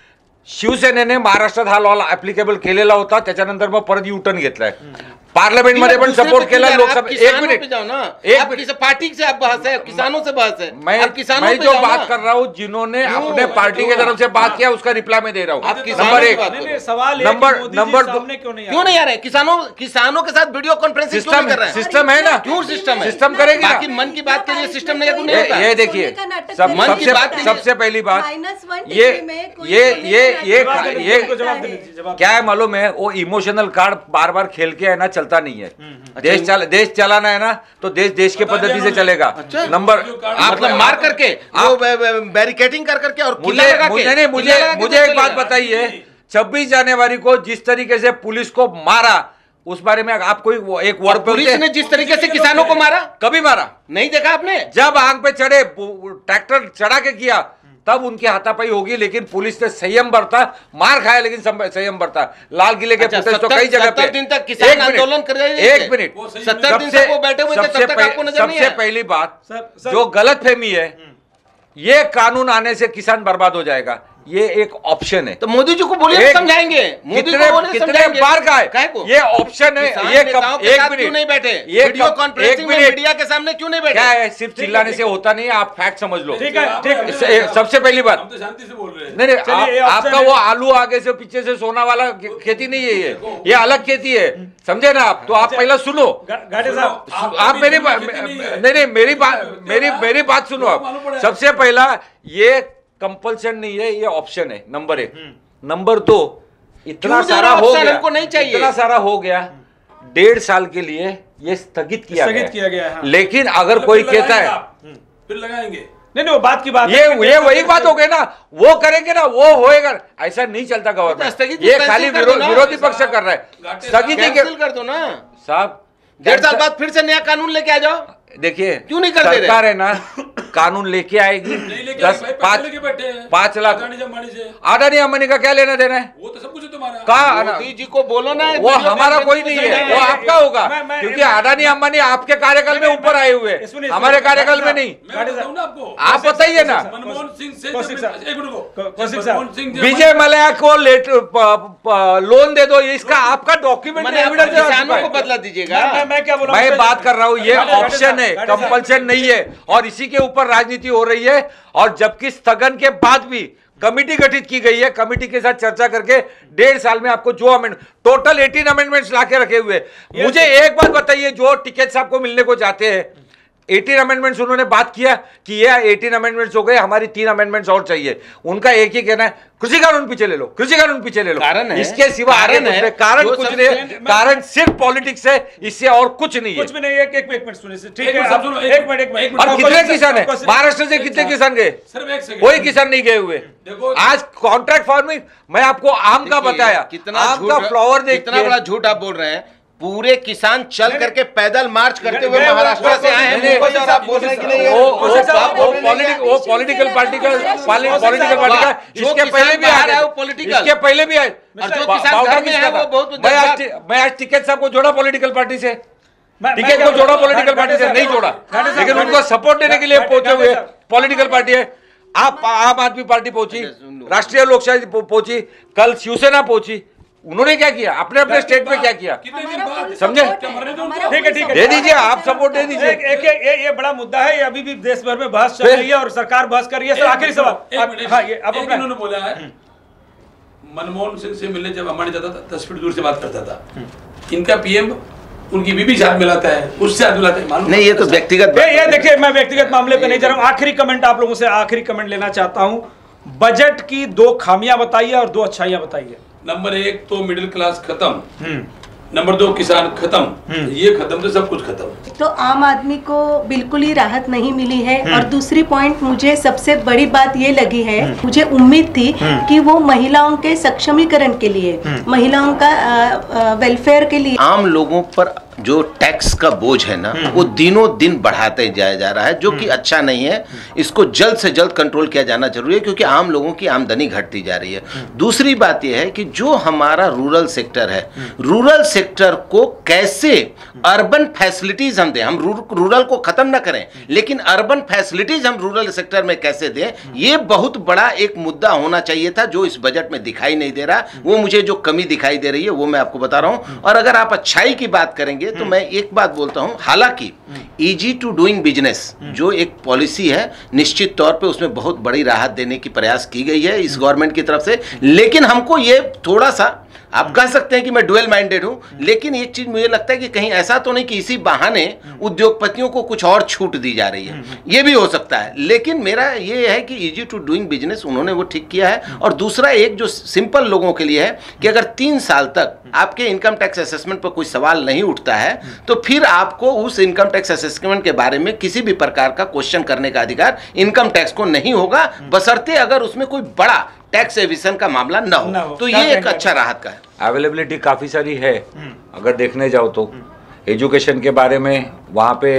शिवसेनेने महाराष्ट्रात हा लॉ ऍप्लिकेबल केलेला होता, त्याच्यानंतर मग परत युटर्न घेतलाय, पार्लियामेंट मध्ये पण सपोर्ट केला, लोकसभा। एक मिनट जाओ ना, एक मिनट, पार्टी से आप बहस है, किसानों से बहस है। मैं मैं जो बात कर रहा हूँ, जिन्होंने अपने पार्टी की तरफ से बात किया उसका रिप्लाई में दे रहा हूँ। नंबर एक, सवाल नंबर नंबर दो, क्यों नहीं आ रहे किसानों किसानों के साथ वीडियो कॉन्फ्रेंसिंग क्यों कर रहे हैं? सिस्टम है ना, क्यों सिस्टम है? सिस्टम करेगी ना। बाकी मन की बात के लिए सिस्टम नहीं होता। ये देखिए, सबसे सबसे पहली बात, ये ये ये ये ये क्या है मालूम है, वो इमोशनल कार्ड बार बार खेल के है ना, चलता नहीं है। देश चल देश चलाना है ना, तो देश देश के पद्धति से चलेगा। नंबर मतलब मार करके, बैरिकेडिंग कर करके और मुझे मुझे मुझे मुझे एक बात बताइए, छब्बीस जनवरी को जिस तरीके से पुलिस को मारा, उस बारे में आप कोई एक वर्ड, पुलिस ने जिस तरीके से किसानों को मारा, कभी मारा नहीं देखा आपने? जब आग पे चढ़े, ट्रैक्टर चढ़ा के किया, तब उनकी हाथापाई होगी, लेकिन पुलिस ने संयम बरता, मार खाया लेकिन संयम बरता। लाल किले के अच्छा, तो कई जगह पे दिन तक किसान आंदोलन कर रहे हैं। एक मिनट, सत्तर दिन तक वो बैठे हुए थे, तब तक आपको नजर नहीं आया? सबसे पहली बात, जो गलतफहमी है, ये कानून आने से किसान बर्बाद हो जाएगा, ये एक ऑप्शन है। तो मोदी जी को बोलिए, समझाएंगे। मोदी कितने को बोलिए, कितने बार का है को? ये ऑप्शन है। ये कब एक मिनट क्यों नहीं बैठे? ये वीडियो कॉन्फ्रेंसिंग में मीडिया के सामने क्यों नहीं बैठे? क्या है, सिर्फ चिल्लाने से होता नहीं है, आप फैक्ट समझ लो। ठीक है, ठीक है। सबसे पहली बात, हम तो शांति से बोल रहे हैं। नहीं नहीं, आपका वो आलू आगे से पीछे से सोना वाला खेती नहीं है, ये ये अलग खेती है, समझे ना आप? तो आप पहले सुनो, घाटे साहब आप मेरी नहीं नहीं मेरी बात मेरी मेरी बात सुनो आप। सबसे पहला ये कंपल्सन नहीं है, ये ऑप्शन है, नंबर एक। नंबर दो, इतना सारा हो गया, हमको नहीं चाहिए, इतना सारा हो गया, डेढ़ साल के लिए ये स्थगित किया स्थगित गया, किया गया है। लेकिन अगर कोई कहता है फिर लगाएंगे, नहीं नहीं वो बात की बात ये ये वही बात हो गई ना, वो करेंगे ना, वो होएगा। ऐसा नहीं चलता गवर्नमेंट, ये खाली विरोधी पक्ष कर रहा है। स्थगित कर दो ना साहब, डेढ़ साल बाद फिर से नया कानून लेके आ जाओ। देखिए क्यों नहीं करते? सरकार है ना, कानून लेके आएगी, दस पाँच पाँच लाख। अडानी अंबानी का क्या लेना देना है? वो तो सब कुछ तुम्हारा। कहा मोदी जी को बोलो ना, वो हमारा कोई नहीं है, वो आपका होगा, क्योंकि अडानी अंबानी आपके कार्यकाल में ऊपर आए हुए, हमारे कार्यकाल में नहीं। आप बताइए ना, मनमोहन सिंह से विजय मल्ल्या को लेट लोन दे दो, इसका आपका डॉक्यूमेंट किसानों को बदला दीजिएगा। मैं क्या बोला, मैं बात कर रहा हूँ, ये ऑप्शन है, कंपल्सन नहीं है, और इसी के ऊपर राजनीति हो रही है। और जबकि स्थगन के बाद भी कमिटी गठित की गई है, कमिटी के साथ चर्चा करके डेढ़ साल में आपको जो अमेंडमेंट, टोटल अठारह अमेंडमेंट्स लाके रखे हुए। मुझे एक बात बताइए, जो टिकट साहब को मिलने को जाते हैं, अठारह अमेंडमेंट्स उन्होंने बात किया कि ये अठारह अमेंडमेंट्स हो गए, हमारी तीन अमेंडमेंट्स और चाहिए। उनका एक ही कहना है, कृषि कानून पीछे ले लो, कृषि कानून पीछे ले लो। कारण है, इसके सिवा आगे कुछ नहीं, कारण कुछ नहीं, कारण सिर्फ पॉलिटिक्स है, इससे और कुछ नहीं है। कुछ भी नहीं है। एक मिनट सुनिए, ठीक है, एक मिनट एक मिनट। और कितने किसान है महाराष्ट्र से, कितने किसान गए? कोई किसान नहीं गए हुए। आज कॉन्ट्रैक्ट फार्मिंग, मैं आपको आम का बताया, कितना आम का फ्लावर देख, कितना बड़ा झूठ आप बोल रहे हैं। पूरे किसान चल करके पैदल मार्च करते हुए महाराष्ट्र से आए हैं, और आप बोल रहे हैं कि नहीं, वो वो पॉलिटिकल पार्टी का पॉलिटिकल पार्टी का इसके पहले भी आ रहा है, वो पॉलिटिकल इसके पहले भी आए। जो किसान घर में है वो बहुत, मैं आज मैं आज टिकट साहब को जोड़ा पॉलिटिकल पार्टी से, टिकट को जोड़ा पॉलिटिकल पार्टी से नहीं जोड़ा, लेकिन उनको सपोर्ट देने के लिए पहुंचे हुए पॉलिटिकल पार्टी है। आप आम आदमी पार्टी पहुंची, राष्ट्रीय लोकशाही पहुंची, कल शिवसेना पहुंची, उन्होंने क्या किया? अपने अपने स्टेट में क्या किया? समझे? ठीक है, ठीक है, दे दीजिए, आप सपोर्ट दे दीजिए। एक ये ये बड़ा मुद्दा है, ये अभी भी देश भर में बहस चल रही है और सरकार बहस कर रही है। सर आखिरी सवाल, हाँ ये अब उन्होंने बोला है, मनमोहन सिंह से मिलने जब अंबानी जाता था, दस फीट दूर से बात करता था, इनका पीएम उनकी बीबी साथ मिलाता है, उससे हाथ मिलाता है, मालूम नहीं? ये तो व्यक्तिगत, ये देखिए, मैं व्यक्तिगत मामले पे नहीं जा रहा हूँ। आखिरी कमेंट आप लोगों से, आखिरी कमेंट लेना चाहता हूँ। बजट की दो खामियां बताइए और दो अच्छाइयां बताइए। नंबर एक तो मिडिल क्लास खत्म, नंबर दो किसान खत्म, ये खत्म तो सब कुछ खत्म। तो आम आदमी को बिल्कुल ही राहत नहीं मिली है। और दूसरी पॉइंट, मुझे सबसे बड़ी बात ये लगी है, मुझे उम्मीद थी कि वो महिलाओं के सक्षमीकरण के लिए, महिलाओं का वेलफेयर के लिए, आम लोगों पर जो टैक्स का बोझ है ना, वो दिनों दिन बढ़ाते जाया जा रहा है, जो कि अच्छा नहीं है। इसको जल्द से जल्द कंट्रोल किया जाना जरूरी है, क्योंकि आम लोगों की आमदनी घटती जा रही है। दूसरी बात यह है कि जो हमारा रूरल सेक्टर है, रूरल सेक्टर को कैसे अर्बन फैसिलिटीज हम दें, हम रूरल को खत्म ना करें, लेकिन अर्बन फैसिलिटीज हम रूरल सेक्टर में कैसे दें, ये बहुत बड़ा एक मुद्दा होना चाहिए था, जो इस बजट में दिखाई नहीं दे रहा। वो मुझे जो कमी दिखाई दे रही है वो मैं आपको बता रहा हूं। और अगर आप अच्छाई की बात करेंगे तो मैं एक बात बोलता हूं, हालांकि इजी टू डूइंग बिजनेस जो एक पॉलिसी है, निश्चित तौर पे उसमें बहुत बड़ी राहत देने की प्रयास की गई है इस गवर्नमेंट की तरफ से, लेकिन हमको ये थोड़ा सा, आप कह सकते हैं कि मैं डुअल माइंडेड हूं, लेकिन एक चीज मुझे लगता है कि कहीं ऐसा तो नहीं कि इसी बहाने उद्योगपतियों को कुछ और छूट दी जा रही है, ये भी हो सकता है। लेकिन मेरा ये है कि इजी टू डूइंग बिजनेस उन्होंने वो ठीक किया है। और दूसरा एक जो सिंपल लोगों के लिए है कि अगर तीन साल तक आपके इनकम टैक्स असेसमेंट पर कोई सवाल नहीं उठता है, तो फिर आपको उस इनकम टैक्स असेसमेंट के बारे में किसी भी प्रकार का क्वेश्चन करने का अधिकार इनकम टैक्स को नहीं होगा, बशर्ते अगर उसमें कोई बड़ा टैक्स एविशन का मामला ना हो, हो। तो ये एक अच्छा राहत का है। अवेलेबिलिटी काफ़ी सारी है, अगर देखने जाओ तो एजुकेशन के बारे में वहाँ पे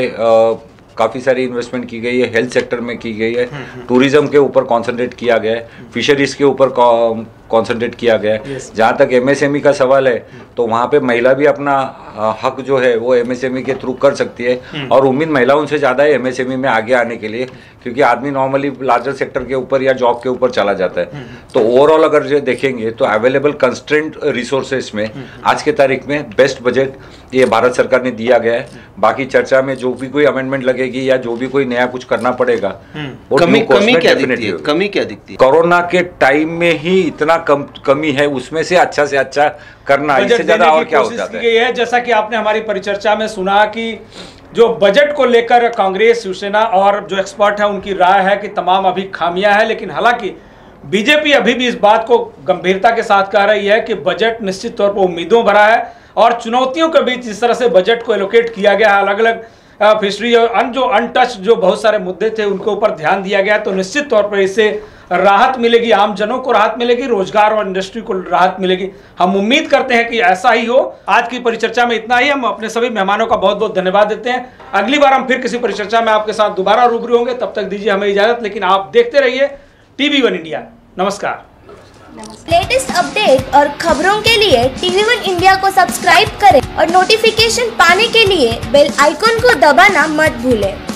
काफ़ी सारी इन्वेस्टमेंट की गई है, हेल्थ सेक्टर में की गई है, टूरिज्म के ऊपर कॉन्सेंट्रेट किया गया है, फिशरीज के ऊपर कॉन्सेंट्रेट किया गया है। जहाँ तक एमएसएमई का सवाल है तो वहाँ पे महिला भी अपना हक जो है वो एमएसएमई के थ्रू कर सकती है, और उम्मीद महिलाओं से ज़्यादा है एमएसएमई में आगे आने के लिए, क्योंकि आदमी नॉर्मली लार्जर सेक्टर के ऊपर या जॉब के ऊपर चला जाता है। तो ओवरऑल अगर जो देखेंगे तो अवेलेबल कंस्ट्रेंट रिसोर्सेस में आज के तारीख में बेस्ट बजट ये भारत सरकार ने दिया गया है। बाकी चर्चा में जो भी कोई अमेंडमेंट लगेगी या जो भी कोई नया कुछ करना पड़ेगा, वो कमी कमी क्या दिखती है? कमी क्या दिखती है? कोरोना के टाइम में ही इतना कम कमी है, उसमें से अच्छा से अच्छा करना, इससे ज्यादा और क्या हो जाता है। जैसा कि आपने हमारी परिचर्चा में सुना कि जो बजट को लेकर कांग्रेस, शिवसेना और जो एक्सपर्ट है उनकी राय है कि तमाम अभी खामियां हैं, लेकिन हालांकि बीजेपी अभी भी इस बात को गंभीरता के साथ कह रही है कि बजट निश्चित तौर पर उम्मीदों भरा है और चुनौतियों के बीच जिस तरह से बजट को एलोकेट किया गया है, अलग अलग फिशरी और अन जो अनटच जो बहुत सारे मुद्दे थे उनके ऊपर ध्यान दिया गया, तो निश्चित तौर पर इससे राहत मिलेगी, आम जनों को राहत मिलेगी, रोजगार और इंडस्ट्री को राहत मिलेगी। हम उम्मीद करते हैं कि ऐसा ही हो। आज की परिचर्चा में इतना ही। हम अपने सभी मेहमानों का बहुत बहुत धन्यवाद देते हैं। अगली बार हम फिर किसी परिचर्चा में आपके साथ दोबारा रूबरू होंगे, तब तक दीजिए हमें इजाजत, लेकिन आप देखते रहिए टीवी वन इंडिया। नमस्कार। लेटेस्ट अपडेट और खबरों के लिए टीवी वन इंडिया को सब्सक्राइब करें और नोटिफिकेशन पाने के लिए बेल आइकॉन को दबाना मत भूलें।